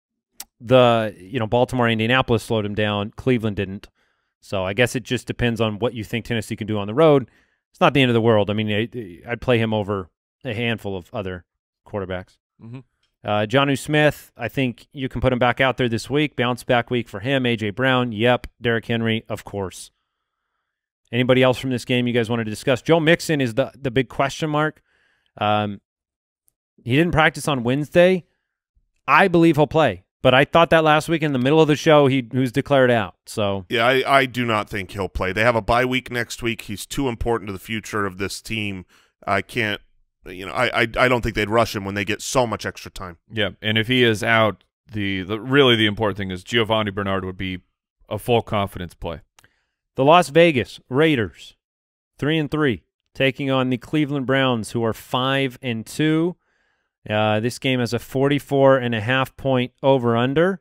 the you know Baltimore, Indianapolis slowed him down. Cleveland didn't. So I guess it just depends on what you think Tennessee can do on the road. It's not the end of the world. I mean, I, I'd play him over a handful of other quarterbacks. Mm-hmm. Uh, Jonnu Smith, I think you can put him back out there this week. Bounce back week for him. A J Brown, yep. Derrick Henry, of course. Anybody else from this game you guys wanted to discuss? Joe Mixon is the, the big question mark. Um, he didn't practice on Wednesday. I believe he'll play. But I thought that last week in the middle of the show he, he was declared out. So yeah, I, I do not think he'll play. They have a bye week next week. He's too important to the future of this team. I can't. You know, I, I I don't think they'd rush him when they get so much extra time. Yeah, and if he is out, the, the really the important thing is Giovanni Bernard would be a full confidence play. The Las Vegas Raiders, three and three, taking on the Cleveland Browns, who are five and two. Uh, this game has a forty-four and a half point over under,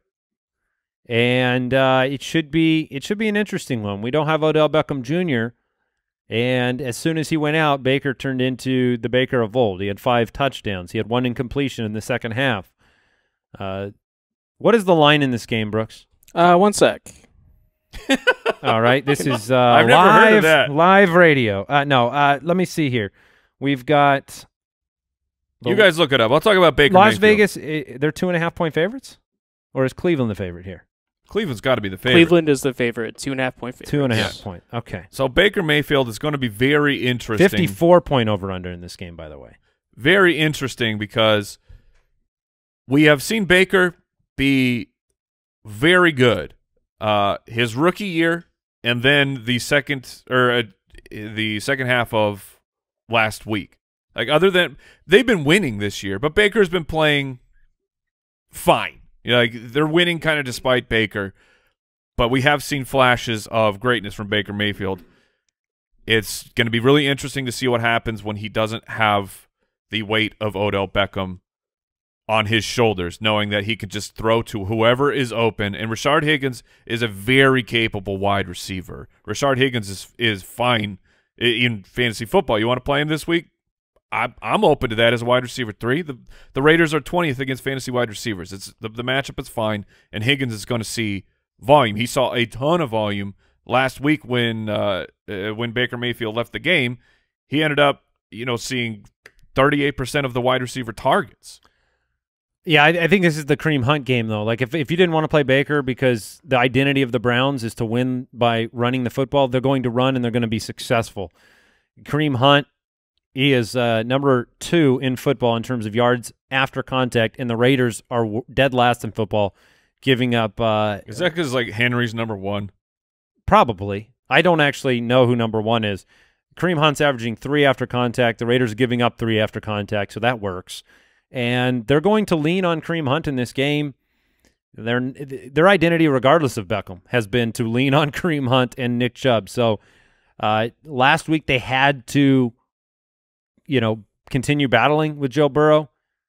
and uh, it should be it should be an interesting one. We don't have Odell Beckham Junior And as soon as he went out, Baker turned into the Baker of old. He had five touchdowns. He had one incompletion in the second half. Uh, what is the line in this game, Brooks? Uh, one sec. All right, this is uh, I've never live, heard of that. live radio. Uh, no, uh, let me see here. We've got the You guys look it up. I'll talk about Baker Las Mayfield. Vegas. Uh, they're two and a half point favorites, or is Cleveland the favorite here? Cleveland's got to be the favorite. Cleveland is the favorite, two and a half point favorite. Two and a half Yes. point. Okay. So Baker Mayfield is going to be very interesting. Fifty-four point over under in this game, by the way. Very interesting because we have seen Baker be very good. Uh, his rookie year, and then the second or uh, the second half of last week. Like other than they've been winning this year, but Baker's been playing fine. You know, like they're winning kind of despite Baker, but we have seen flashes of greatness from Baker Mayfield. It's going to be really interesting to see what happens when he doesn't have the weight of Odell Beckham on his shoulders, knowing that he could just throw to whoever is open. And Rashard Higgins is a very capable wide receiver. Rashard Higgins is is fine in fantasy football. You want to play him this week? I, I'm open to that as a wide receiver three. The the Raiders are twentieth against fantasy wide receivers. It's the, the matchup is fine, and Higgins is going to see volume. He saw a ton of volume last week when uh, uh, when Baker Mayfield left the game. He ended up, you know, seeing thirty-eight percent of the wide receiver targets. Yeah, I, I think this is the Kareem Hunt game, though. Like, if, if you didn't want to play Baker because the identity of the Browns is to win by running the football, they're going to run and they're going to be successful. Kareem Hunt, he is uh, number two in football in terms of yards after contact, and the Raiders are w dead last in football, giving up. Uh, is that because, like, Henry's number one? Probably. I don't actually know who number one is. Kareem Hunt's averaging three after contact. The Raiders are giving up three after contact, so that works. And they're going to lean on Kareem Hunt in this game. Their their identity, regardless of Beckham, has been to lean on Kareem Hunt and Nick Chubb. So uh, last week they had to, you know, continue battling with Joe Burrow.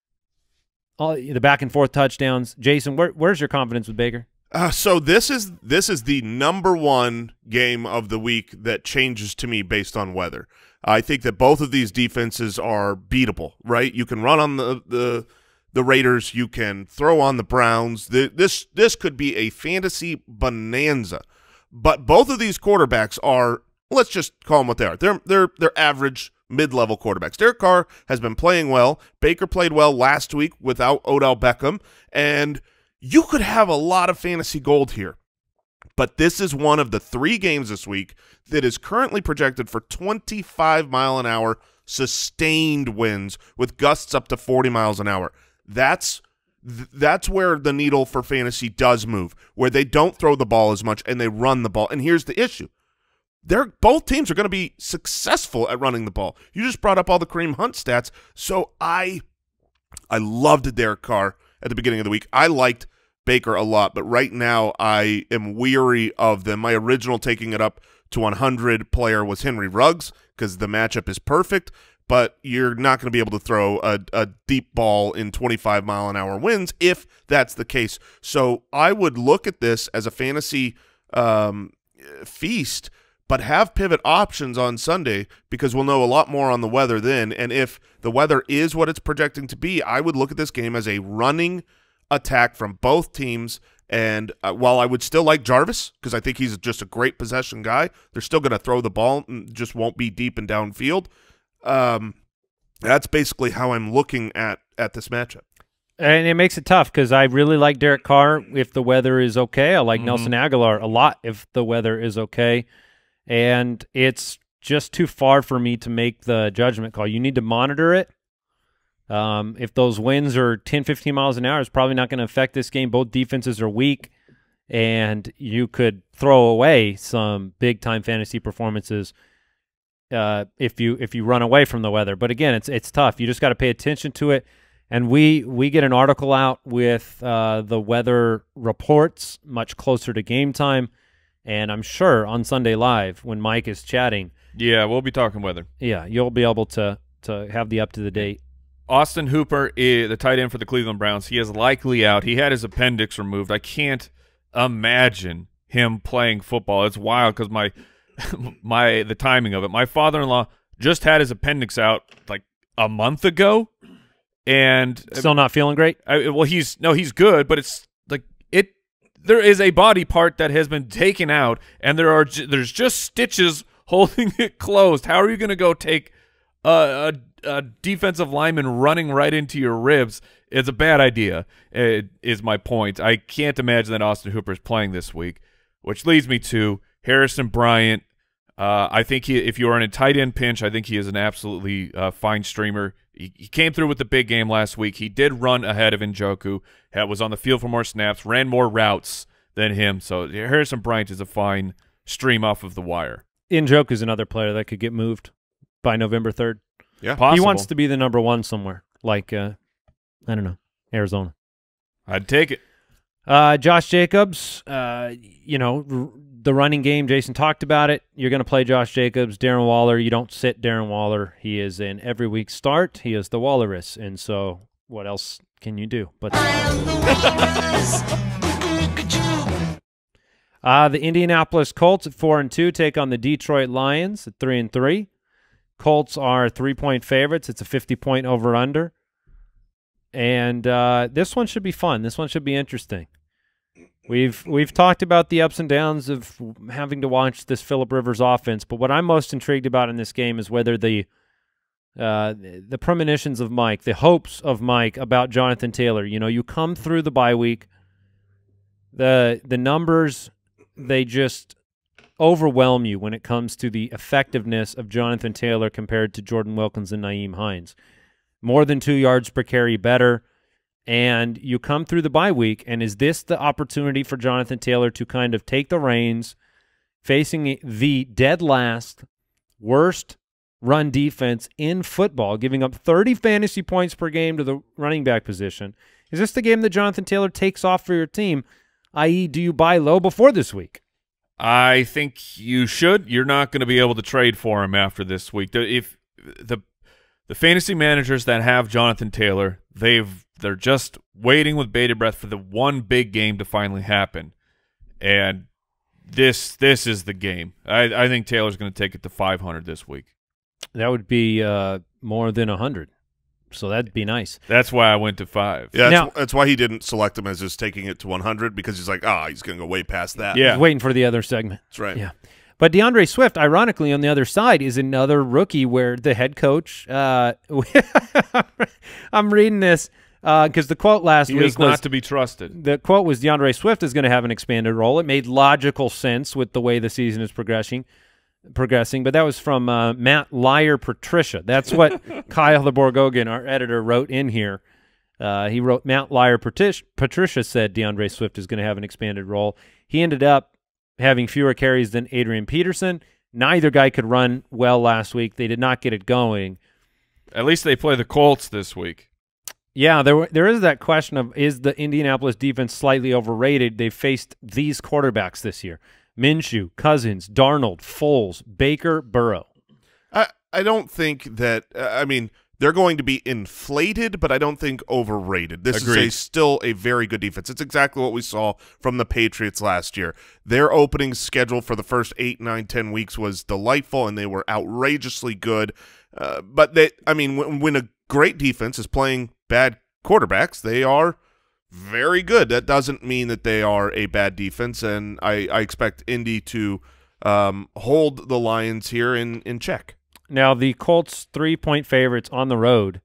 All the back and forth touchdowns. Jason, where, where's your confidence with Baker? Uh, so this is this is the number one game of the week that changes to me based on weather. I think that both of these defenses are beatable, right? You can run on the the, the Raiders, you can throw on the Browns. The, this this could be a fantasy bonanza. But both of these quarterbacks are, let's just call them what they are. They're they're they're average mid-level quarterbacks. Derek Carr has been playing well. Baker played well last week without Odell Beckham, and you could have a lot of fantasy gold here. But this is one of the three games this week that is currently projected for twenty-five mile an hour sustained winds with gusts up to forty miles an hour. That's th that's where the needle for fantasy does move, where they don't throw the ball as much and they run the ball. And here's the issue. They're, both teams are going to be successful at running the ball. You just brought up all the Kareem Hunt stats. So I, I loved Derek Carr at the beginning of the week. I liked Baker a lot, but right now I am weary of them. My original taking it up to one hundred player was Henry Ruggs because the matchup is perfect, but you're not going to be able to throw a, a deep ball in twenty-five mile an hour winds if that's the case. So I would look at this as a fantasy um, feast, but have pivot options on Sunday because we'll know a lot more on the weather then. And if the weather is what it's projecting to be, I would look at this game as a running attack from both teams. And uh, while I would still like Jarvis because I think he's just a great possession guy, they're still going to throw the ball and just won't be deep and downfield. Um, that's basically how I'm looking at at this matchup. And it makes it tough because I really like Derek Carr if the weather is okay. I like mm-hmm. Nelson Aguilar a lot if the weather is okay. And it's just too far for me to make the judgment call. You need to monitor it. Um, if those winds are ten, fifteen miles an hour, it's probably not going to affect this game. Both defenses are weak, and you could throw away some big-time fantasy performances uh, if you if you run away from the weather. But again, it's it's tough. You just got to pay attention to it. And we we get an article out with uh, the weather reports much closer to game time, and I'm sure on Sunday Live when Mike is chatting. Yeah, we'll be talking weather. Yeah, you'll be able to to have the up to the date. Austin Hooper, is the tight end for the Cleveland Browns. He is likely out. He had his appendix removed. I can't imagine him playing football. It's wild because my my the timing of it. My father-in-law just had his appendix out like a month ago, and still not feeling great. I, well, he's no, he's good, but it's like it. There is a body part that has been taken out, and there are there's just stitches holding it closed. How are you going to go take a, a a defensive lineman running right into your ribs? It's a bad idea, it is my point. I can't imagine that Austin Hooper is playing this week, which leads me to Harrison Bryant. Uh, I think he, if you are in a tight end pinch, I think he is an absolutely uh, fine streamer. He, he came through with the big game last week. He did run ahead of Njoku, was on the field for more snaps, ran more routes than him. So Harrison Bryant is a fine stream off of the wire. Njoku is another player that could get moved by November third. Yeah, possible. He wants to be the number one somewhere, like, uh, I don't know, Arizona. I'd take it. Uh, Josh Jacobs, uh, you know, r the running game, Jason talked about it. You're going to play Josh Jacobs. Darren Waller, you don't sit Darren Waller. He is an every week start. He is the Walrus. And so what else can you do? But uh, the Indianapolis Colts at four and two take on the Detroit Lions at three and three. Colts are three-point favorites. It's a fifty-point over-under. And uh, this one should be fun. This one should be interesting. We've we've talked about the ups and downs of having to watch this Phillip Rivers offense, but what I'm most intrigued about in this game is whether the uh, the premonitions of Mike, the hopes of Mike about Jonathan Taylor. You know, you come through the bye week, the the numbers, they just overwhelm you when it comes to the effectiveness of Jonathan Taylor compared to Jordan Wilkins and Nyheim Hines. More than two yards per carry better. And you come through the bye week, and is this the opportunity for Jonathan Taylor to kind of take the reins, facing the dead last, worst run defense in football, giving up thirty fantasy points per game to the running back position? Is this the game that Jonathan Taylor takes off for your team, that is, do you buy low before this week? I think you should. You're not going to be able to trade for him after this week. If the the fantasy managers that have Jonathan Taylor, they've they're just waiting with bated breath for the one big game to finally happen, and this this is the game. I I think Taylor's going to take it to five hundred this week. That would be uh, more than a hundred, so that'd be nice. That's why I went to five. Yeah, now, that's, that's why he didn't select him as just taking it to one hundred, because he's like, ah, oh, he's going to go way past that. Yeah, he's waiting for the other segment. That's right. Yeah. But DeAndre Swift, ironically, on the other side, is another rookie where the head coach uh, – I'm reading this because uh, the quote last he week is was – not to be trusted. The quote was DeAndre Swift is going to have an expanded role. It made logical sense with the way the season is progressing, progressing. But that was from uh, Matt Liar Patricia. That's what Kyle the Borgogan, our editor, wrote in here. Uh, he wrote, Matt Liar Patricia said DeAndre Swift is going to have an expanded role. He ended up having fewer carries than Adrian Peterson. Neither guy could run well last week. They did not get it going. At least they play the Colts this week. Yeah, there there is that question of, is the Indianapolis defense slightly overrated? They've faced these quarterbacks this year: Minshew, Cousins, Darnold, Foles, Baker, Burrow. I, I don't think that uh, – I mean – they're going to be inflated, but I don't think overrated. This Agreed. is a, still a very good defense. It's exactly what we saw from the Patriots last year. Their opening schedule for the first eight, nine, ten weeks was delightful, and they were outrageously good. Uh, but they, I mean, when, when a great defense is playing bad quarterbacks, they are very good. That doesn't mean that they are a bad defense, and I, I expect Indy to um, hold the Lions here in, in check. Now, the Colts three-point favorites on the road.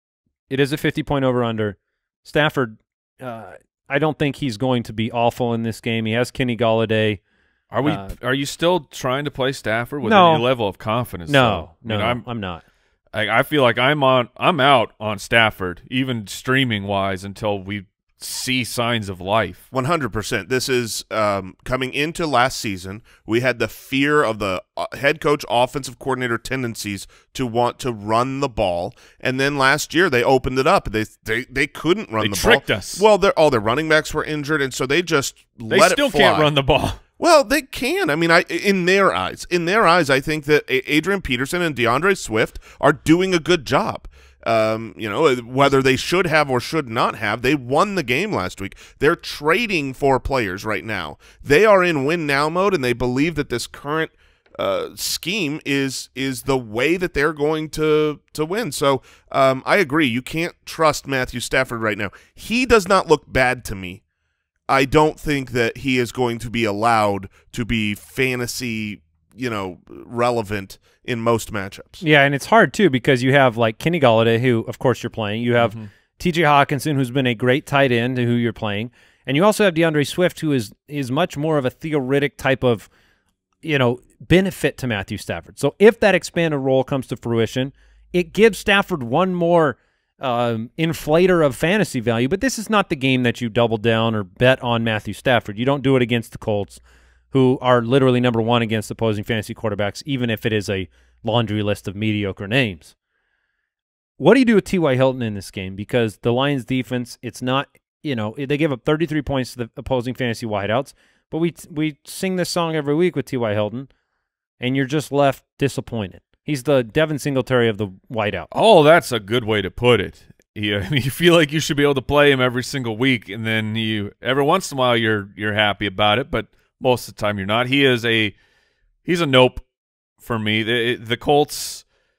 It is a fifty-point over-under. Stafford, uh, I don't think he's going to be awful in this game. He has Kenny Golladay. Are we? Uh, are you still trying to play Stafford with no. any level of confidence? No, though? no, I mean, I'm, I'm not. I, I feel like I'm on. I'm out on Stafford, even streaming wise, until we see signs of life. one hundred percent. This is um, coming into last season. We had the fear of the uh, head coach, offensive coordinator tendencies to want to run the ball, and then last year they opened it up. They they they couldn't run They the tricked ball. us. Well, all their running backs were injured, and so they just They let still it fly. can't run the ball. Well, they can. I mean, I in their eyes, in their eyes, I think that Adrian Peterson and DeAndre Swift are doing a good job. Um, you know, whether they should have or should not have, they won the game last week. They're trading for players right now. They are in win now mode, and they believe that this current uh, scheme is is the way that they're going to to win. So um, I agree. You can't trust Matthew Stafford right now. He does not look bad to me. I don't think that he is going to be allowed to be fantasy, you know, relevant in most matchups. Yeah, and it's hard, too, because you have, like, Kenny Golladay, who, of course, you're playing. You have Mm-hmm. T J Hawkinson, who's been a great tight end, who you're playing. And you also have DeAndre Swift, who is is much more of a theoretic type of, you know, benefit to Matthew Stafford. So if that expanded role comes to fruition, it gives Stafford one more um, inflator of fantasy value. But this is not the game that you double down or bet on Matthew Stafford. You don't do it against the Colts, who are literally number one against opposing fantasy quarterbacks, even if it is a laundry list of mediocre names. What do you do with T Y Hilton in this game? Because the Lions defense, it's not, you know, they give up thirty-three points to the opposing fantasy wideouts, but we we sing this song every week with T Y Hilton, and you're just left disappointed. He's the Devin Singletary of the wideout. Oh, that's a good way to put it. You, I mean, you feel like you should be able to play him every single week, and then you every once in a while you're you're happy about it, but most of the time you're not. He is a he's a nope for me. The, the Colts,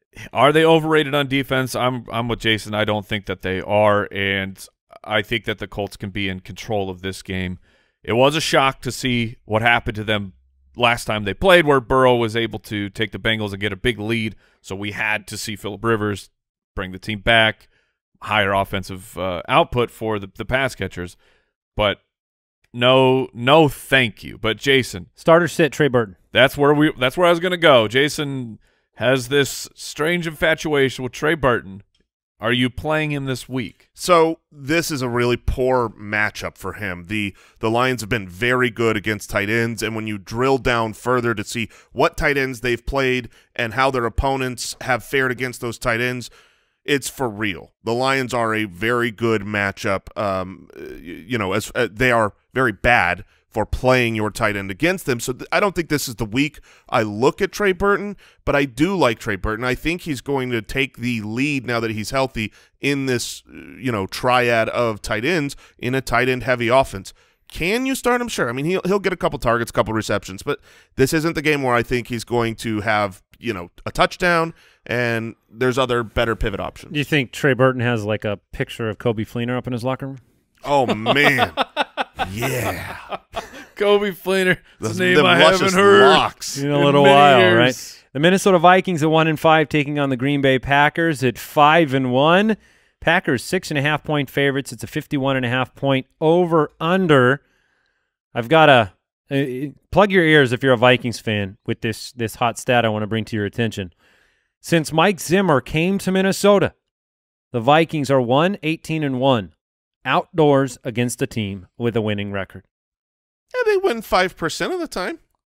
Are they overrated on defense? I'm I'm with Jason. I don't think that they are, and I think that the Colts can be in control of this game. It was a shock to see what happened to them last time they played, where Burrow was able to take the Bengals and get a big lead, so we had to see Phillip Rivers bring the team back, higher offensive uh, output for the, the pass catchers. But no, no thank you. But Jason. Starter sit Trey Burton. That's where we. That's where I was going to go. Jason has this strange infatuation with Trey Burton. Are you playing him this week? So this is a really poor matchup for him. The the Lions have been very good against tight ends, and when you drill down further to see what tight ends they've played and how their opponents have fared against those tight ends, it's for real. The Lions are a very good matchup. Um, you know, as uh, they are very bad for playing your tight end against them. So th I don't think this is the week I look at Trey Burton, but I do like Trey Burton. I think he's going to take the lead now that he's healthy in this, you know, triad of tight ends in a tight end heavy offense. Can you start him? Sure. I mean, he'll, he'll get a couple targets, a couple receptions, but this isn't the game where I think he's going to have, you know, a touchdown, and there's other better pivot options. Do you think Trey Burton has like a picture of Kobe Fleener up in his locker room? Oh, man. Yeah. Kobe Fleener. That's The- a name them I luscious haven't heard locks. In a in little many while, years. right? The Minnesota Vikings at one and five taking on the Green Bay Packers at five and one. Packers six and a half point favorites. It's a fifty-one and a half point over under. I've got a uh, plug your ears if you're a Vikings fan with this this hot stat I want to bring to your attention. Since Mike Zimmer came to Minnesota, the Vikings are one eighteen and one outdoors against a team with a winning record. Yeah, they win five percent of the time.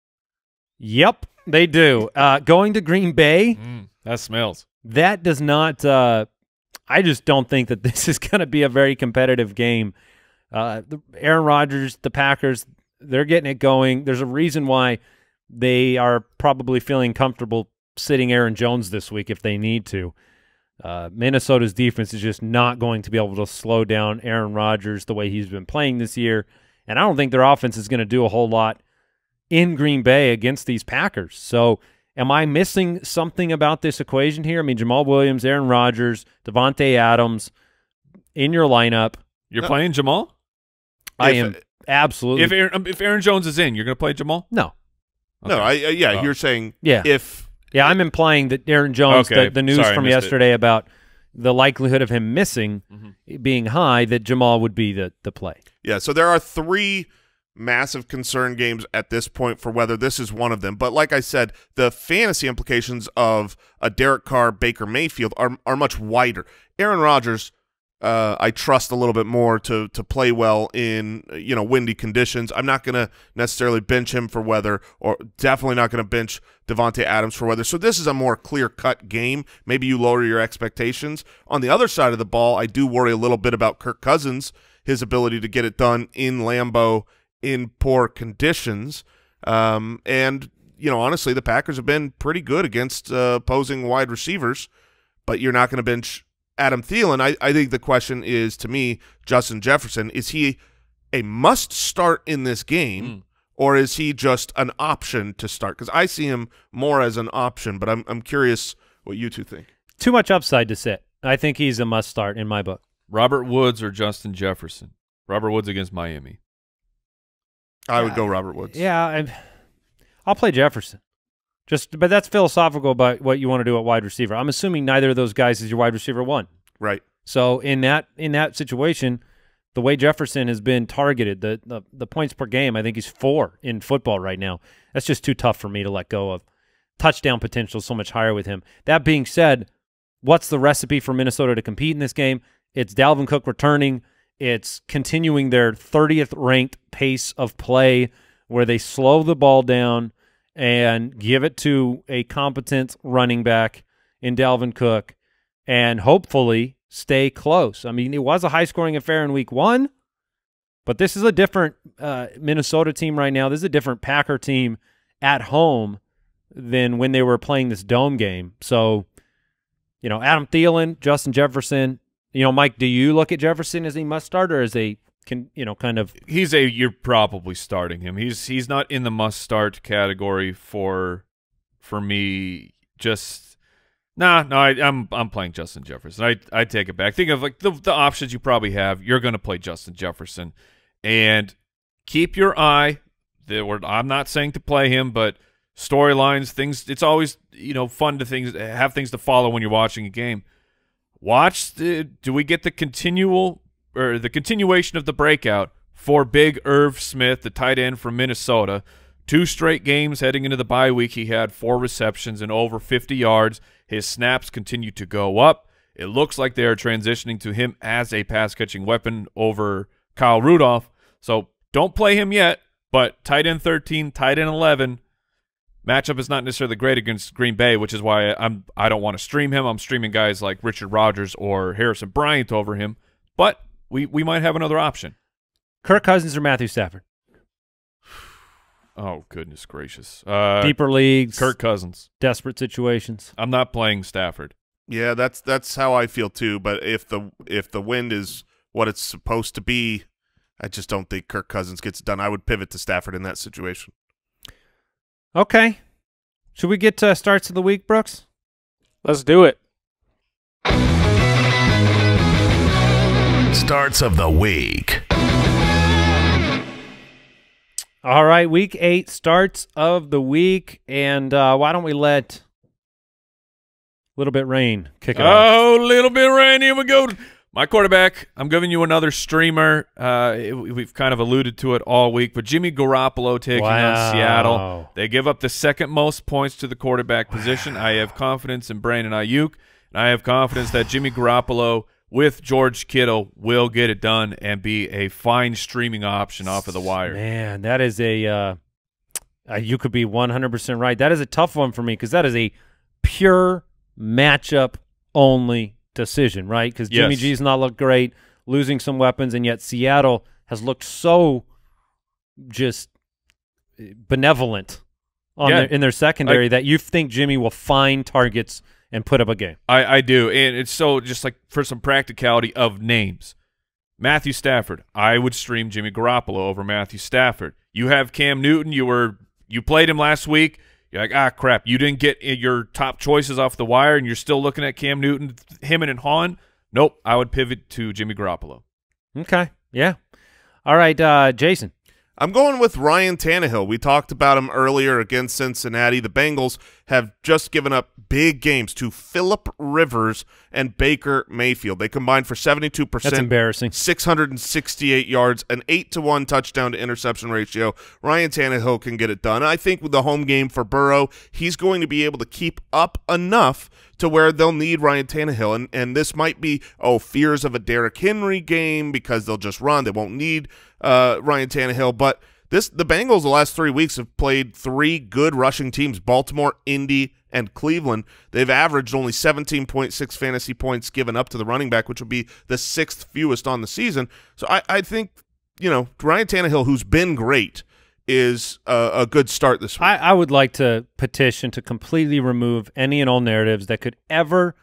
Yep, they do. Uh, going to Green Bay, Mm, that smells. that does not uh, – I just don't think that this is going to be a very competitive game. Uh, the, Aaron Rodgers, the Packers, they're getting it going. There's a reason why they are probably feeling comfortable sitting Aaron Jones this week if they need to. Uh, Minnesota's defense is just not going to be able to slow down Aaron Rodgers the way he's been playing this year, and I don't think their offense is going to do a whole lot in Green Bay against these Packers. So am I missing something about this equation here? I mean, Jamal Williams, Aaron Rodgers, Devontae Adams in your lineup. You're No. playing Jamal? I If- am absolutely If Aaron, if Aaron Jones is in, you're going to play Jamal? no. No, I, I yeah, Oh. you're saying Yeah. if Yeah, I'm implying that Aaron Jones, Okay, the, the news sorry, I from missed it. yesterday about the likelihood of him missing Mhm. being high, that Jamal would be the, the play. yeah, so there are three massive concern games at this point for whether this is one of them. But like I said, the fantasy implications of a Derek Carr, Baker Mayfield are are much wider. Aaron Rodgers, uh, I trust a little bit more to to play well in you know windy conditions. I'm not going to necessarily bench him for weather, or definitely not going to bench Devontae Adams for weather. So this is a more clear-cut game. Maybe you lower your expectations. On the other side of the ball, I do worry a little bit about Kirk Cousins, his ability to get it done in Lambeau in poor conditions. Um, and, you know, honestly, the Packers have been pretty good against uh, opposing wide receivers, but you're not going to bench Adam Thielen. I, I think the question is, to me, Justin Jefferson, is he a must-start in this game, Mm. or is he just an option to start? Because I see him more as an option, but I'm, I'm curious what you two think. Too much upside to sit. I think he's a must start in my book. Robert Woods or Justin Jefferson? Robert Woods against Miami. I would go Robert Woods. Yeah, I, I'll play Jefferson. Just, but that's philosophical about what you want to do at wide receiver. I'm assuming neither of those guys is your wide receiver one. Right. So in that in that situation, the way Jefferson has been targeted, the, the the points per game, I think he's four in football right now. That's just too tough for me to let go of. Touchdown potential is so much higher with him. That being said, what's the recipe for Minnesota to compete in this game? It's Dalvin Cook returning. It's continuing their thirtieth ranked pace of play where they slow the ball down and give it to a competent running back in Dalvin Cook and hopefully stay close. I mean, it was a high-scoring affair in week one, but this is a different uh, Minnesota team right now. This is a different Packer team at home than when they were playing this dome game. So, you know, Adam Thielen, Justin Jefferson. You know, Mike, do you look at Jefferson as a must-start or as a, can you know, kind of? He's a. You're probably starting him. He's he's not in the must start category for for me. Just Nah, no, I, I'm I'm playing Justin Jefferson. I I take it back. Think of like the the options you probably have. You're going to play Justin Jefferson, and keep your eye. There were, I'm not saying to play him, but storylines, things. It's always you know fun to things have things to follow when you're watching a game. Watch. The, do we get the continual or the continuation of the breakout for Big Irv Smith, the tight end from Minnesota? Two straight games heading into the bye week, he had four receptions and over fifty yards. His snaps continue to go up. It looks like they are transitioning to him as a pass-catching weapon over Kyle Rudolph. So don't play him yet, but tight end thirteen, tight end eleven. Matchup is not necessarily great against Green Bay, which is why I'm, I don't want to stream him. I'm streaming guys like Richard Rodgers or Harrison Bryant over him. But we, we might have another option. Kirk Cousins or Matthew Stafford? Oh, goodness gracious. Uh, Deeper leagues. Kirk Cousins. Desperate situations. I'm not playing Stafford. Yeah, that's that's how I feel too. But if the if the wind is what it's supposed to be, I just don't think Kirk Cousins gets it done. I would pivot to Stafford in that situation. Okay. Should we get to starts of the week, Brooks? Let's do it. Starts of the week. All right, week eight starts of the week, and uh, why don't we let a little bit rain kick it off? Oh, little bit rain. Here we go. My quarterback, I'm giving you another streamer. Uh, it, we've kind of alluded to it all week, but Jimmy Garoppolo taking Wow. on Seattle. They give up the second most points to the quarterback position. I have confidence in Brandon Ayuk, and I have confidence that Jimmy Garoppolo with George Kittle will get it done and be a fine streaming option off of the wire. Man, that is a uh, uh, you could be one hundred percent right. That is a tough one for me because that is a pure matchup-only decision, right? Because Jimmy Yes. G's not looked great, losing some weapons, and yet Seattle has looked so just benevolent on Yeah. their, in their secondary I- that you think Jimmy will find targets and put up a game. I, I do, and it's so just like for some practicality of names. Matthew Stafford, I would stream Jimmy Garoppolo over Matthew Stafford. You have Cam Newton, you were you played him last week. You're like, ah, crap, you didn't get your top choices off the wire, and you're still looking at Cam Newton, him and Han. Nope, I would pivot to Jimmy Garoppolo. Okay, yeah. All right, uh, Jason. I'm going with Ryan Tannehill. We talked about him earlier against Cincinnati. The Bengals have just given up big games to Phillip Rivers and Baker Mayfield. They combined for seventy-two percent. That's embarrassing. six hundred sixty-eight yards, an eight to one touchdown to interception ratio. Ryan Tannehill can get it done. I think with the home game for Burrow, he's going to be able to keep up enough to where they'll need Ryan Tannehill. And, and this might be, oh, fears of a Derrick Henry game because they'll just run. They won't need uh, Ryan Tannehill. But this the Bengals the last three weeks have played three good rushing teams, Baltimore, Indy, and Cleveland. They've averaged only seventeen point six fantasy points given up to the running back, which would be the sixth fewest on the season. So I, I think, you know, Ryan Tannehill, who's been great, is a, a good start this week. I, I would like to petition to completely remove any and all narratives that could ever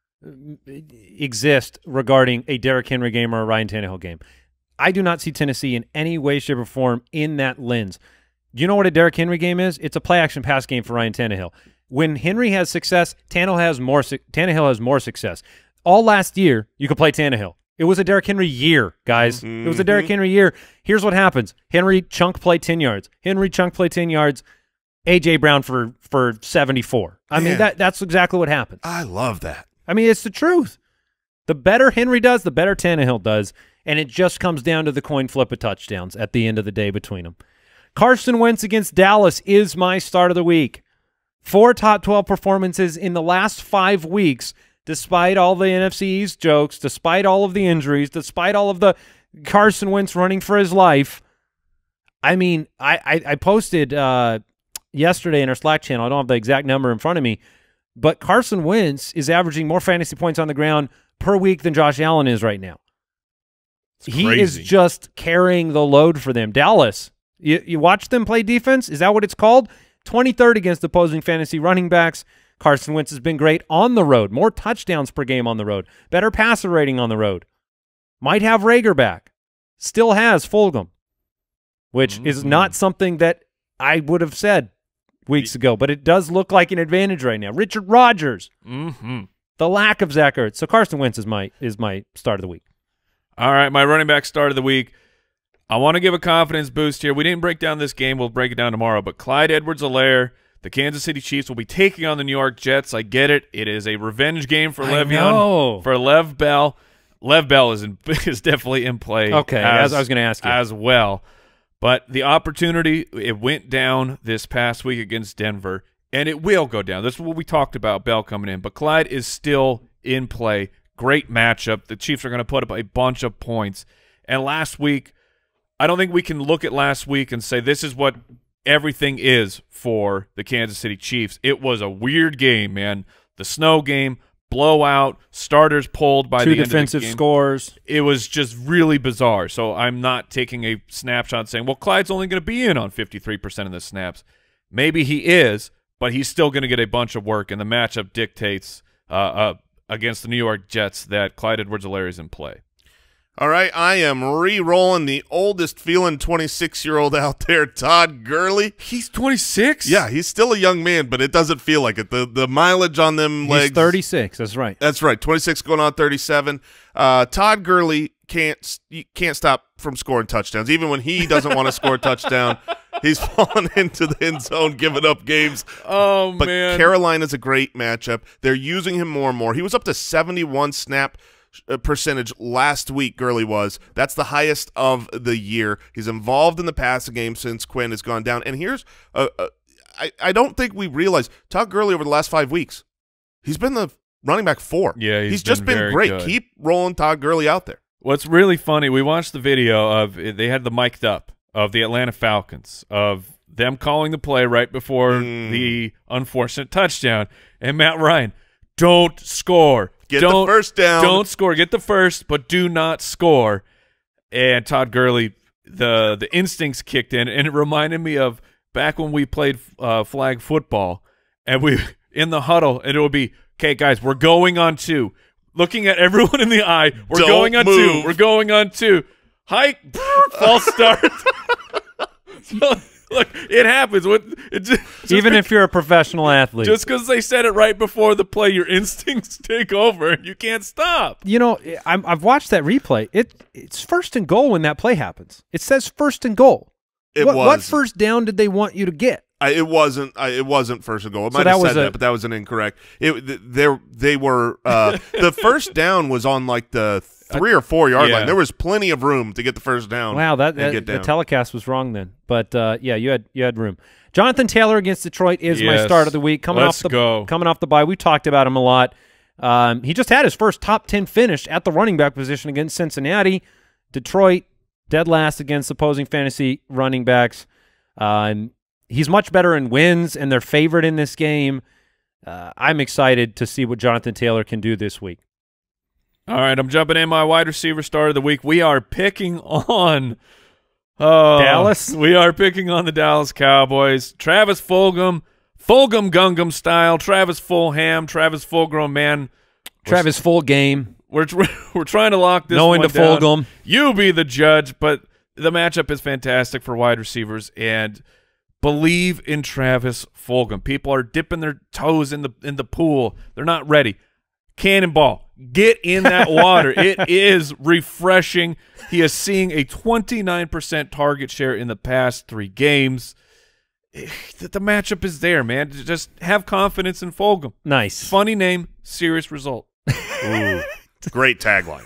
exist regarding a Derrick Henry game or a Ryan Tannehill game. I do not see Tennessee in any way, shape, or form in that lens. You know what a Derrick Henry game is? It's a play-action pass game for Ryan Tannehill. When Henry has success, Tannehill has more. Tannehill has more success. All last year, you could play Tannehill. It was a Derrick Henry year, guys. Mm-hmm. It was a Derrick Henry year. Here's what happens: Henry chunk play ten yards. Henry chunk play ten yards. A J Brown for for seventy-four. I mean Man. that that's exactly what happens. I love that. I mean it's the truth. The better Henry does, the better Tannehill does, and it just comes down to the coin flip of touchdowns at the end of the day between them. Carson Wentz against Dallas is my start of the week. Four top twelve performances in the last five weeks, despite all the N F C East jokes, despite all of the injuries, despite all of the Carson Wentz running for his life. I mean, I, I, I posted uh, yesterday in our Slack channel, I don't have the exact number in front of me, but Carson Wentz is averaging more fantasy points on the ground per week than Josh Allen is right now. He crazy. is just carrying the load for them. Dallas, you, you watch them play defense? Is that what it's called? twenty-third against opposing fantasy running backs. Carson Wentz has been great on the road. More touchdowns per game on the road. Better passer rating on the road. Might have Rager back. Still has Fulgham, which mm-hmm. is not something that I would have said weeks ago, but it does look like an advantage right now. Richard Rodgers, mm-hmm. the lack of Zach Ertz. So Carson Wentz is my is my start of the week. All right, my running back start of the week. I want to give a confidence boost here. We didn't break down this game. We'll break it down tomorrow. But Clyde Edwards-Helaire, the Kansas City Chiefs, will be taking on the New York Jets. I get it. It is a revenge game for Le'Veon, for Lev Bell. Lev Bell is in, is definitely in play. Okay, as, as I was going to ask you. As well. But the opportunity, it went down this past week against Denver, and it will go down. This is what we talked about, Bell coming in. But Clyde is still in play. Great matchup. The Chiefs are going to put up a bunch of points. And last week, I don't think we can look at last week and say this is what everything is for the Kansas City Chiefs. It was a weird game, man. The snow game, blowout, starters pulled by Two the end defensive of the game. scores. It was just really bizarre. So I'm not taking a snapshot saying, well, Clyde's only going to be in on fifty-three percent of the snaps. Maybe he is, but he's still going to get a bunch of work, and the matchup dictates uh, uh, against the New York Jets that Clyde Edwards-Helaire is in play. All right, I am re-rolling the oldest feeling twenty-six-year-old out there, Todd Gurley. He's twenty-six? Yeah, he's still a young man, but it doesn't feel like it. The the mileage on them He's legs. thirty-six, that's right. That's right, twenty-six going on thirty-seven. Uh, Todd Gurley can't you can't stop from scoring touchdowns. Even when he doesn't want to score a touchdown, he's falling into the end zone, giving up games. Oh, but man. Carolina's a great matchup. They're using him more and more. He was up to seventy-one snap percentage last week. Gurley was that's the highest of the year. He's involved in the passing game since Quinn has gone down. And here's uh, uh, I I don't think we realize Todd Gurley over the last five weeks, he's been the running back four. Yeah, he's, he's just been, been very great. good. Keep rolling Todd Gurley out there. What's really funny, we watched the video of they had the mic'd up of the Atlanta Falcons of them calling the play right before mm. the unfortunate touchdown, and Matt Ryan, don't score. Get don't, the first down. Don't score. Get the first, but do not score. And Todd Gurley, the the instincts kicked in, and it reminded me of back when we played uh, flag football, and we in the huddle, and it would be, okay, guys, we're going on two. Looking at everyone in the eye, we're Don't going on move. two. We're going on two. Hike, false start. So, look, it happens. What it just, just Even if you're a professional athlete. just because they said it right before the play, your instincts take over and you can't stop. You know, I'm, I've watched that replay. It It's first and goal when that play happens. It says first and goal. It what, was. what first down did they want you to get? I, it wasn't. I, it wasn't first and goal. It So might that have was said a- that, but that was an incorrect. It th- there they were. Uh, the first down was on like the three or four yard Yeah. line. There was plenty of room to get the first down. Wow, that, and that get the down. telecast was wrong then. But uh, yeah, you had you had room. Jonathan Taylor against Detroit is my Yes. start of the week. Coming Let's off the go. coming off the bye, we talked about him a lot. Um, he just had his first top ten finish at the running back position against Cincinnati. Detroit dead last against opposing fantasy running backs. Um, he's much better in wins, and they're favored in this game. Uh, I'm excited to see what Jonathan Taylor can do this week. All right, I'm jumping in my wide receiver start of the week. We are picking on uh, Dallas? We are picking on the Dallas Cowboys. Travis Fulgham, Fulgham Gungam style. Travis Fulham, Travis Fulgham, man. Travis, full game. We're we're trying to lock this No one into down. Fulgham. You be the judge, but the matchup is fantastic for wide receivers, and believe in Travis Fulgham. People are dipping their toes in the in the pool. They're not ready. Cannonball. Get in that water. It is refreshing. He is seeing a twenty-nine percent target share in the past three games. The matchup is there, man. Just have confidence in Fulgham. Nice. Funny name, serious result. Ooh, great tagline.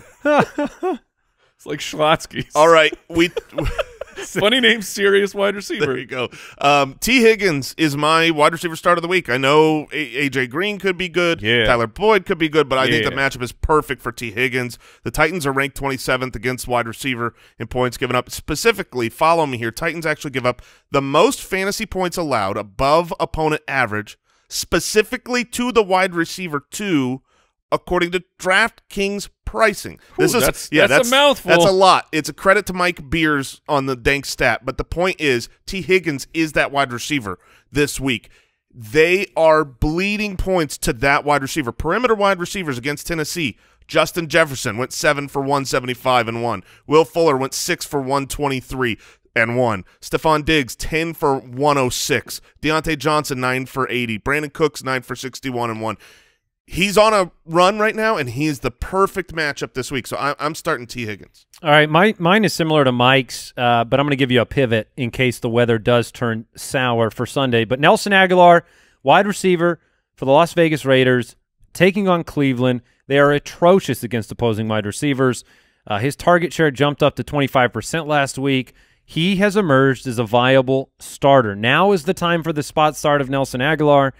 It's like Schlotsky's. All right, we. Funny name, serious wide There receiver. you go. Um, T. Higgins is my wide receiver start of the week. I know A J Green could be good. Yeah. Tyler Boyd could be good, but I think the Yeah. matchup is perfect for T. Higgins. The Titans are ranked twenty-seventh against wide receiver in points given up. Specifically, follow me here. Titans actually give up the most fantasy points allowed above opponent average, specifically to the wide receiver two, according to DraftKings pricing. This Ooh, is that's- yeah, that's a mouthful. That's a lot. It's a credit to Mike Beers on the dank stat, but the point is T. Higgins is that wide receiver this week. They are bleeding points to that wide receiver. Perimeter wide receivers against Tennessee. Justin Jefferson went seven for one seventy-five and one. Will Fuller went six for one twenty-three. and one. Stephon Diggs, ten for one oh six. Deontay Johnson, nine for eighty. Brandon Cooks, nine for sixty-one and one. He's on a run right now, and he's the perfect matchup this week. So I, I'm starting T. Higgins. All right, my, mine is similar to Mike's, uh, but I'm going to give you a pivot in case the weather does turn sour for Sunday. But Nelson Aguilar, wide receiver for the Las Vegas Raiders, taking on Cleveland. They are atrocious against opposing wide receivers. Uh, his target share jumped up to twenty-five percent last week. He has emerged as a viable starter. Now is the time for the spot start of Nelson Aguilar.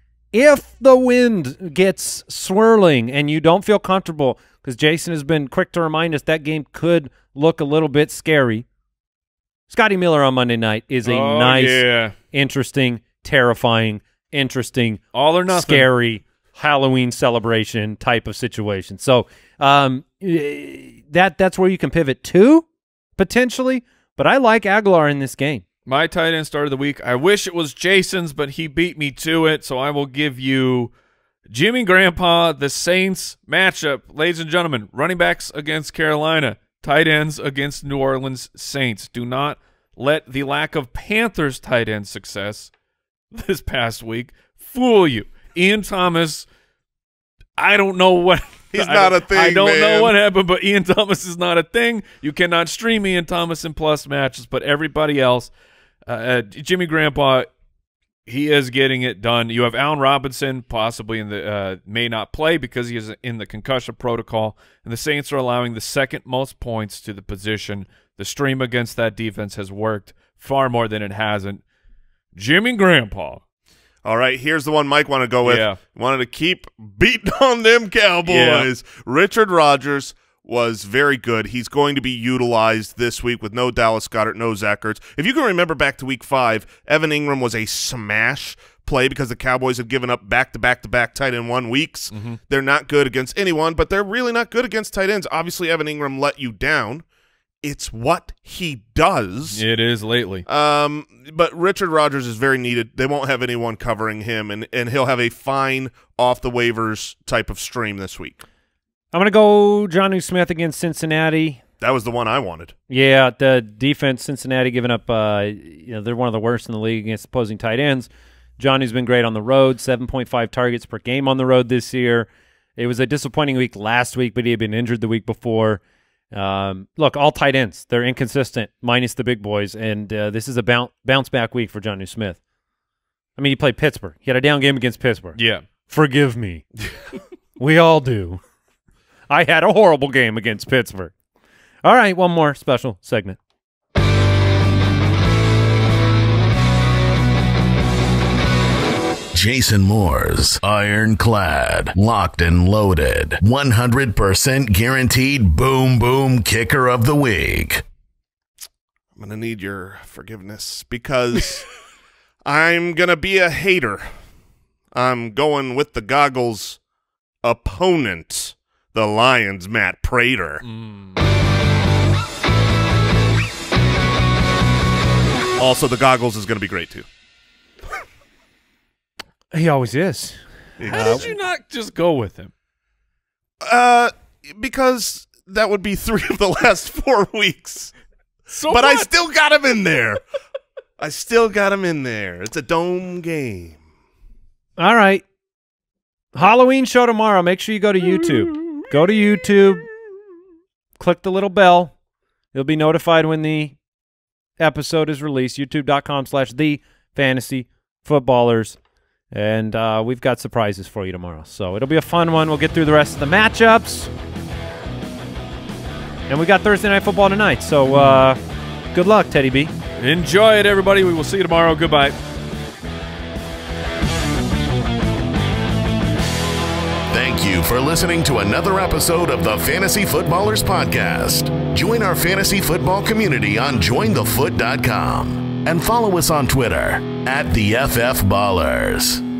If the wind gets swirling and you don't feel comfortable, because Jason has been quick to remind us that game could look a little bit scary, Scotty Miller on Monday night is a oh, nice, yeah. interesting, terrifying, interesting, all or nothing, scary Halloween celebration type of situation. So um, that that's where you can pivot to, potentially, but I like Aguilar in this game. My tight end start of the week, I wish it was Jason's, but he beat me to it, so I will give you Jimmy Grandpa, the Saints matchup. Ladies and gentlemen, running backs against Carolina, tight ends against New Orleans Saints. Do not let the lack of Panthers tight end success this past week fool you. Ian Thomas, I don't know what he's not a thing. I don't man. know what happened, but Ian Thomas is not a thing. You cannot stream Ian Thomas in plus matches, but everybody else, uh, uh, Jimmy Grandpa, he is getting it done. You have Allen Robinson possibly in the uh, may not play because he is in the concussion protocol, and the Saints are allowing the second most points to the position. The stream against that defense has worked far more than it hasn't. Jimmy Grandpa. All right, here's the one Mike wanted to go with. Yeah. Wanted to keep beating on them Cowboys. Yeah. Richard Rodgers was very good. He's going to be utilized this week with no Dallas Goedert, no Zach Ertz. If you can remember back to week five, Evan Ingram was a smash play because the Cowboys had given up back-to-back-to-back tight end one weeks. Mm-hmm. They're not good against anyone, but they're really not good against tight ends. Obviously, Evan Ingram let you down. It's what he does. It is lately. Um, but Richard Rodgers is very needed. They won't have anyone covering him, and, and he'll have a fine off-the-waivers type of stream this week. I'm going to go Jonnu Smith against Cincinnati. That was the one I wanted. Yeah, the defense, Cincinnati giving up, uh, you know, they're one of the worst in the league against opposing tight ends. Johnny's been great on the road, seven point five targets per game on the road this year. It was a disappointing week last week, but he had been injured the week before. Um, look, all tight ends, they're inconsistent, minus the big boys, and uh, this is a bounce, bounce back week for Jonnu Smith. I mean, he played Pittsburgh. He had a down game against Pittsburgh. Yeah. Forgive me. We all do. I had a horrible game against Pittsburgh. All right, one more special segment. Jason Moore's ironclad, locked and loaded, one hundred percent guaranteed boom boom kicker of the week. I'm going to need your forgiveness because I'm going to be a hater. I'm going with the goggles opponent, the Lions' Matt Prater. Mm. Also, the goggles is going to be great, too. He always is. How did you not just go with him? Uh, because that would be three of the last four weeks. So but what? I still got him in there. I still got him in there. It's a dome game. All right. Halloween show tomorrow. Make sure you go to YouTube. Go to YouTube. Click the little bell. You'll be notified when the episode is released. YouTube.com slash the fantasy footballers. And uh, we've got surprises for you tomorrow. So it'll be a fun one. We'll get through the rest of the matchups. And we got Thursday Night Football tonight. So uh, good luck, Teddy B. Enjoy it, everybody. We will see you tomorrow. Goodbye. Thank you for listening to another episode of the Fantasy Footballers Podcast. Join our fantasy football community on join the foot dot com and follow us on Twitter at the F F Ballers.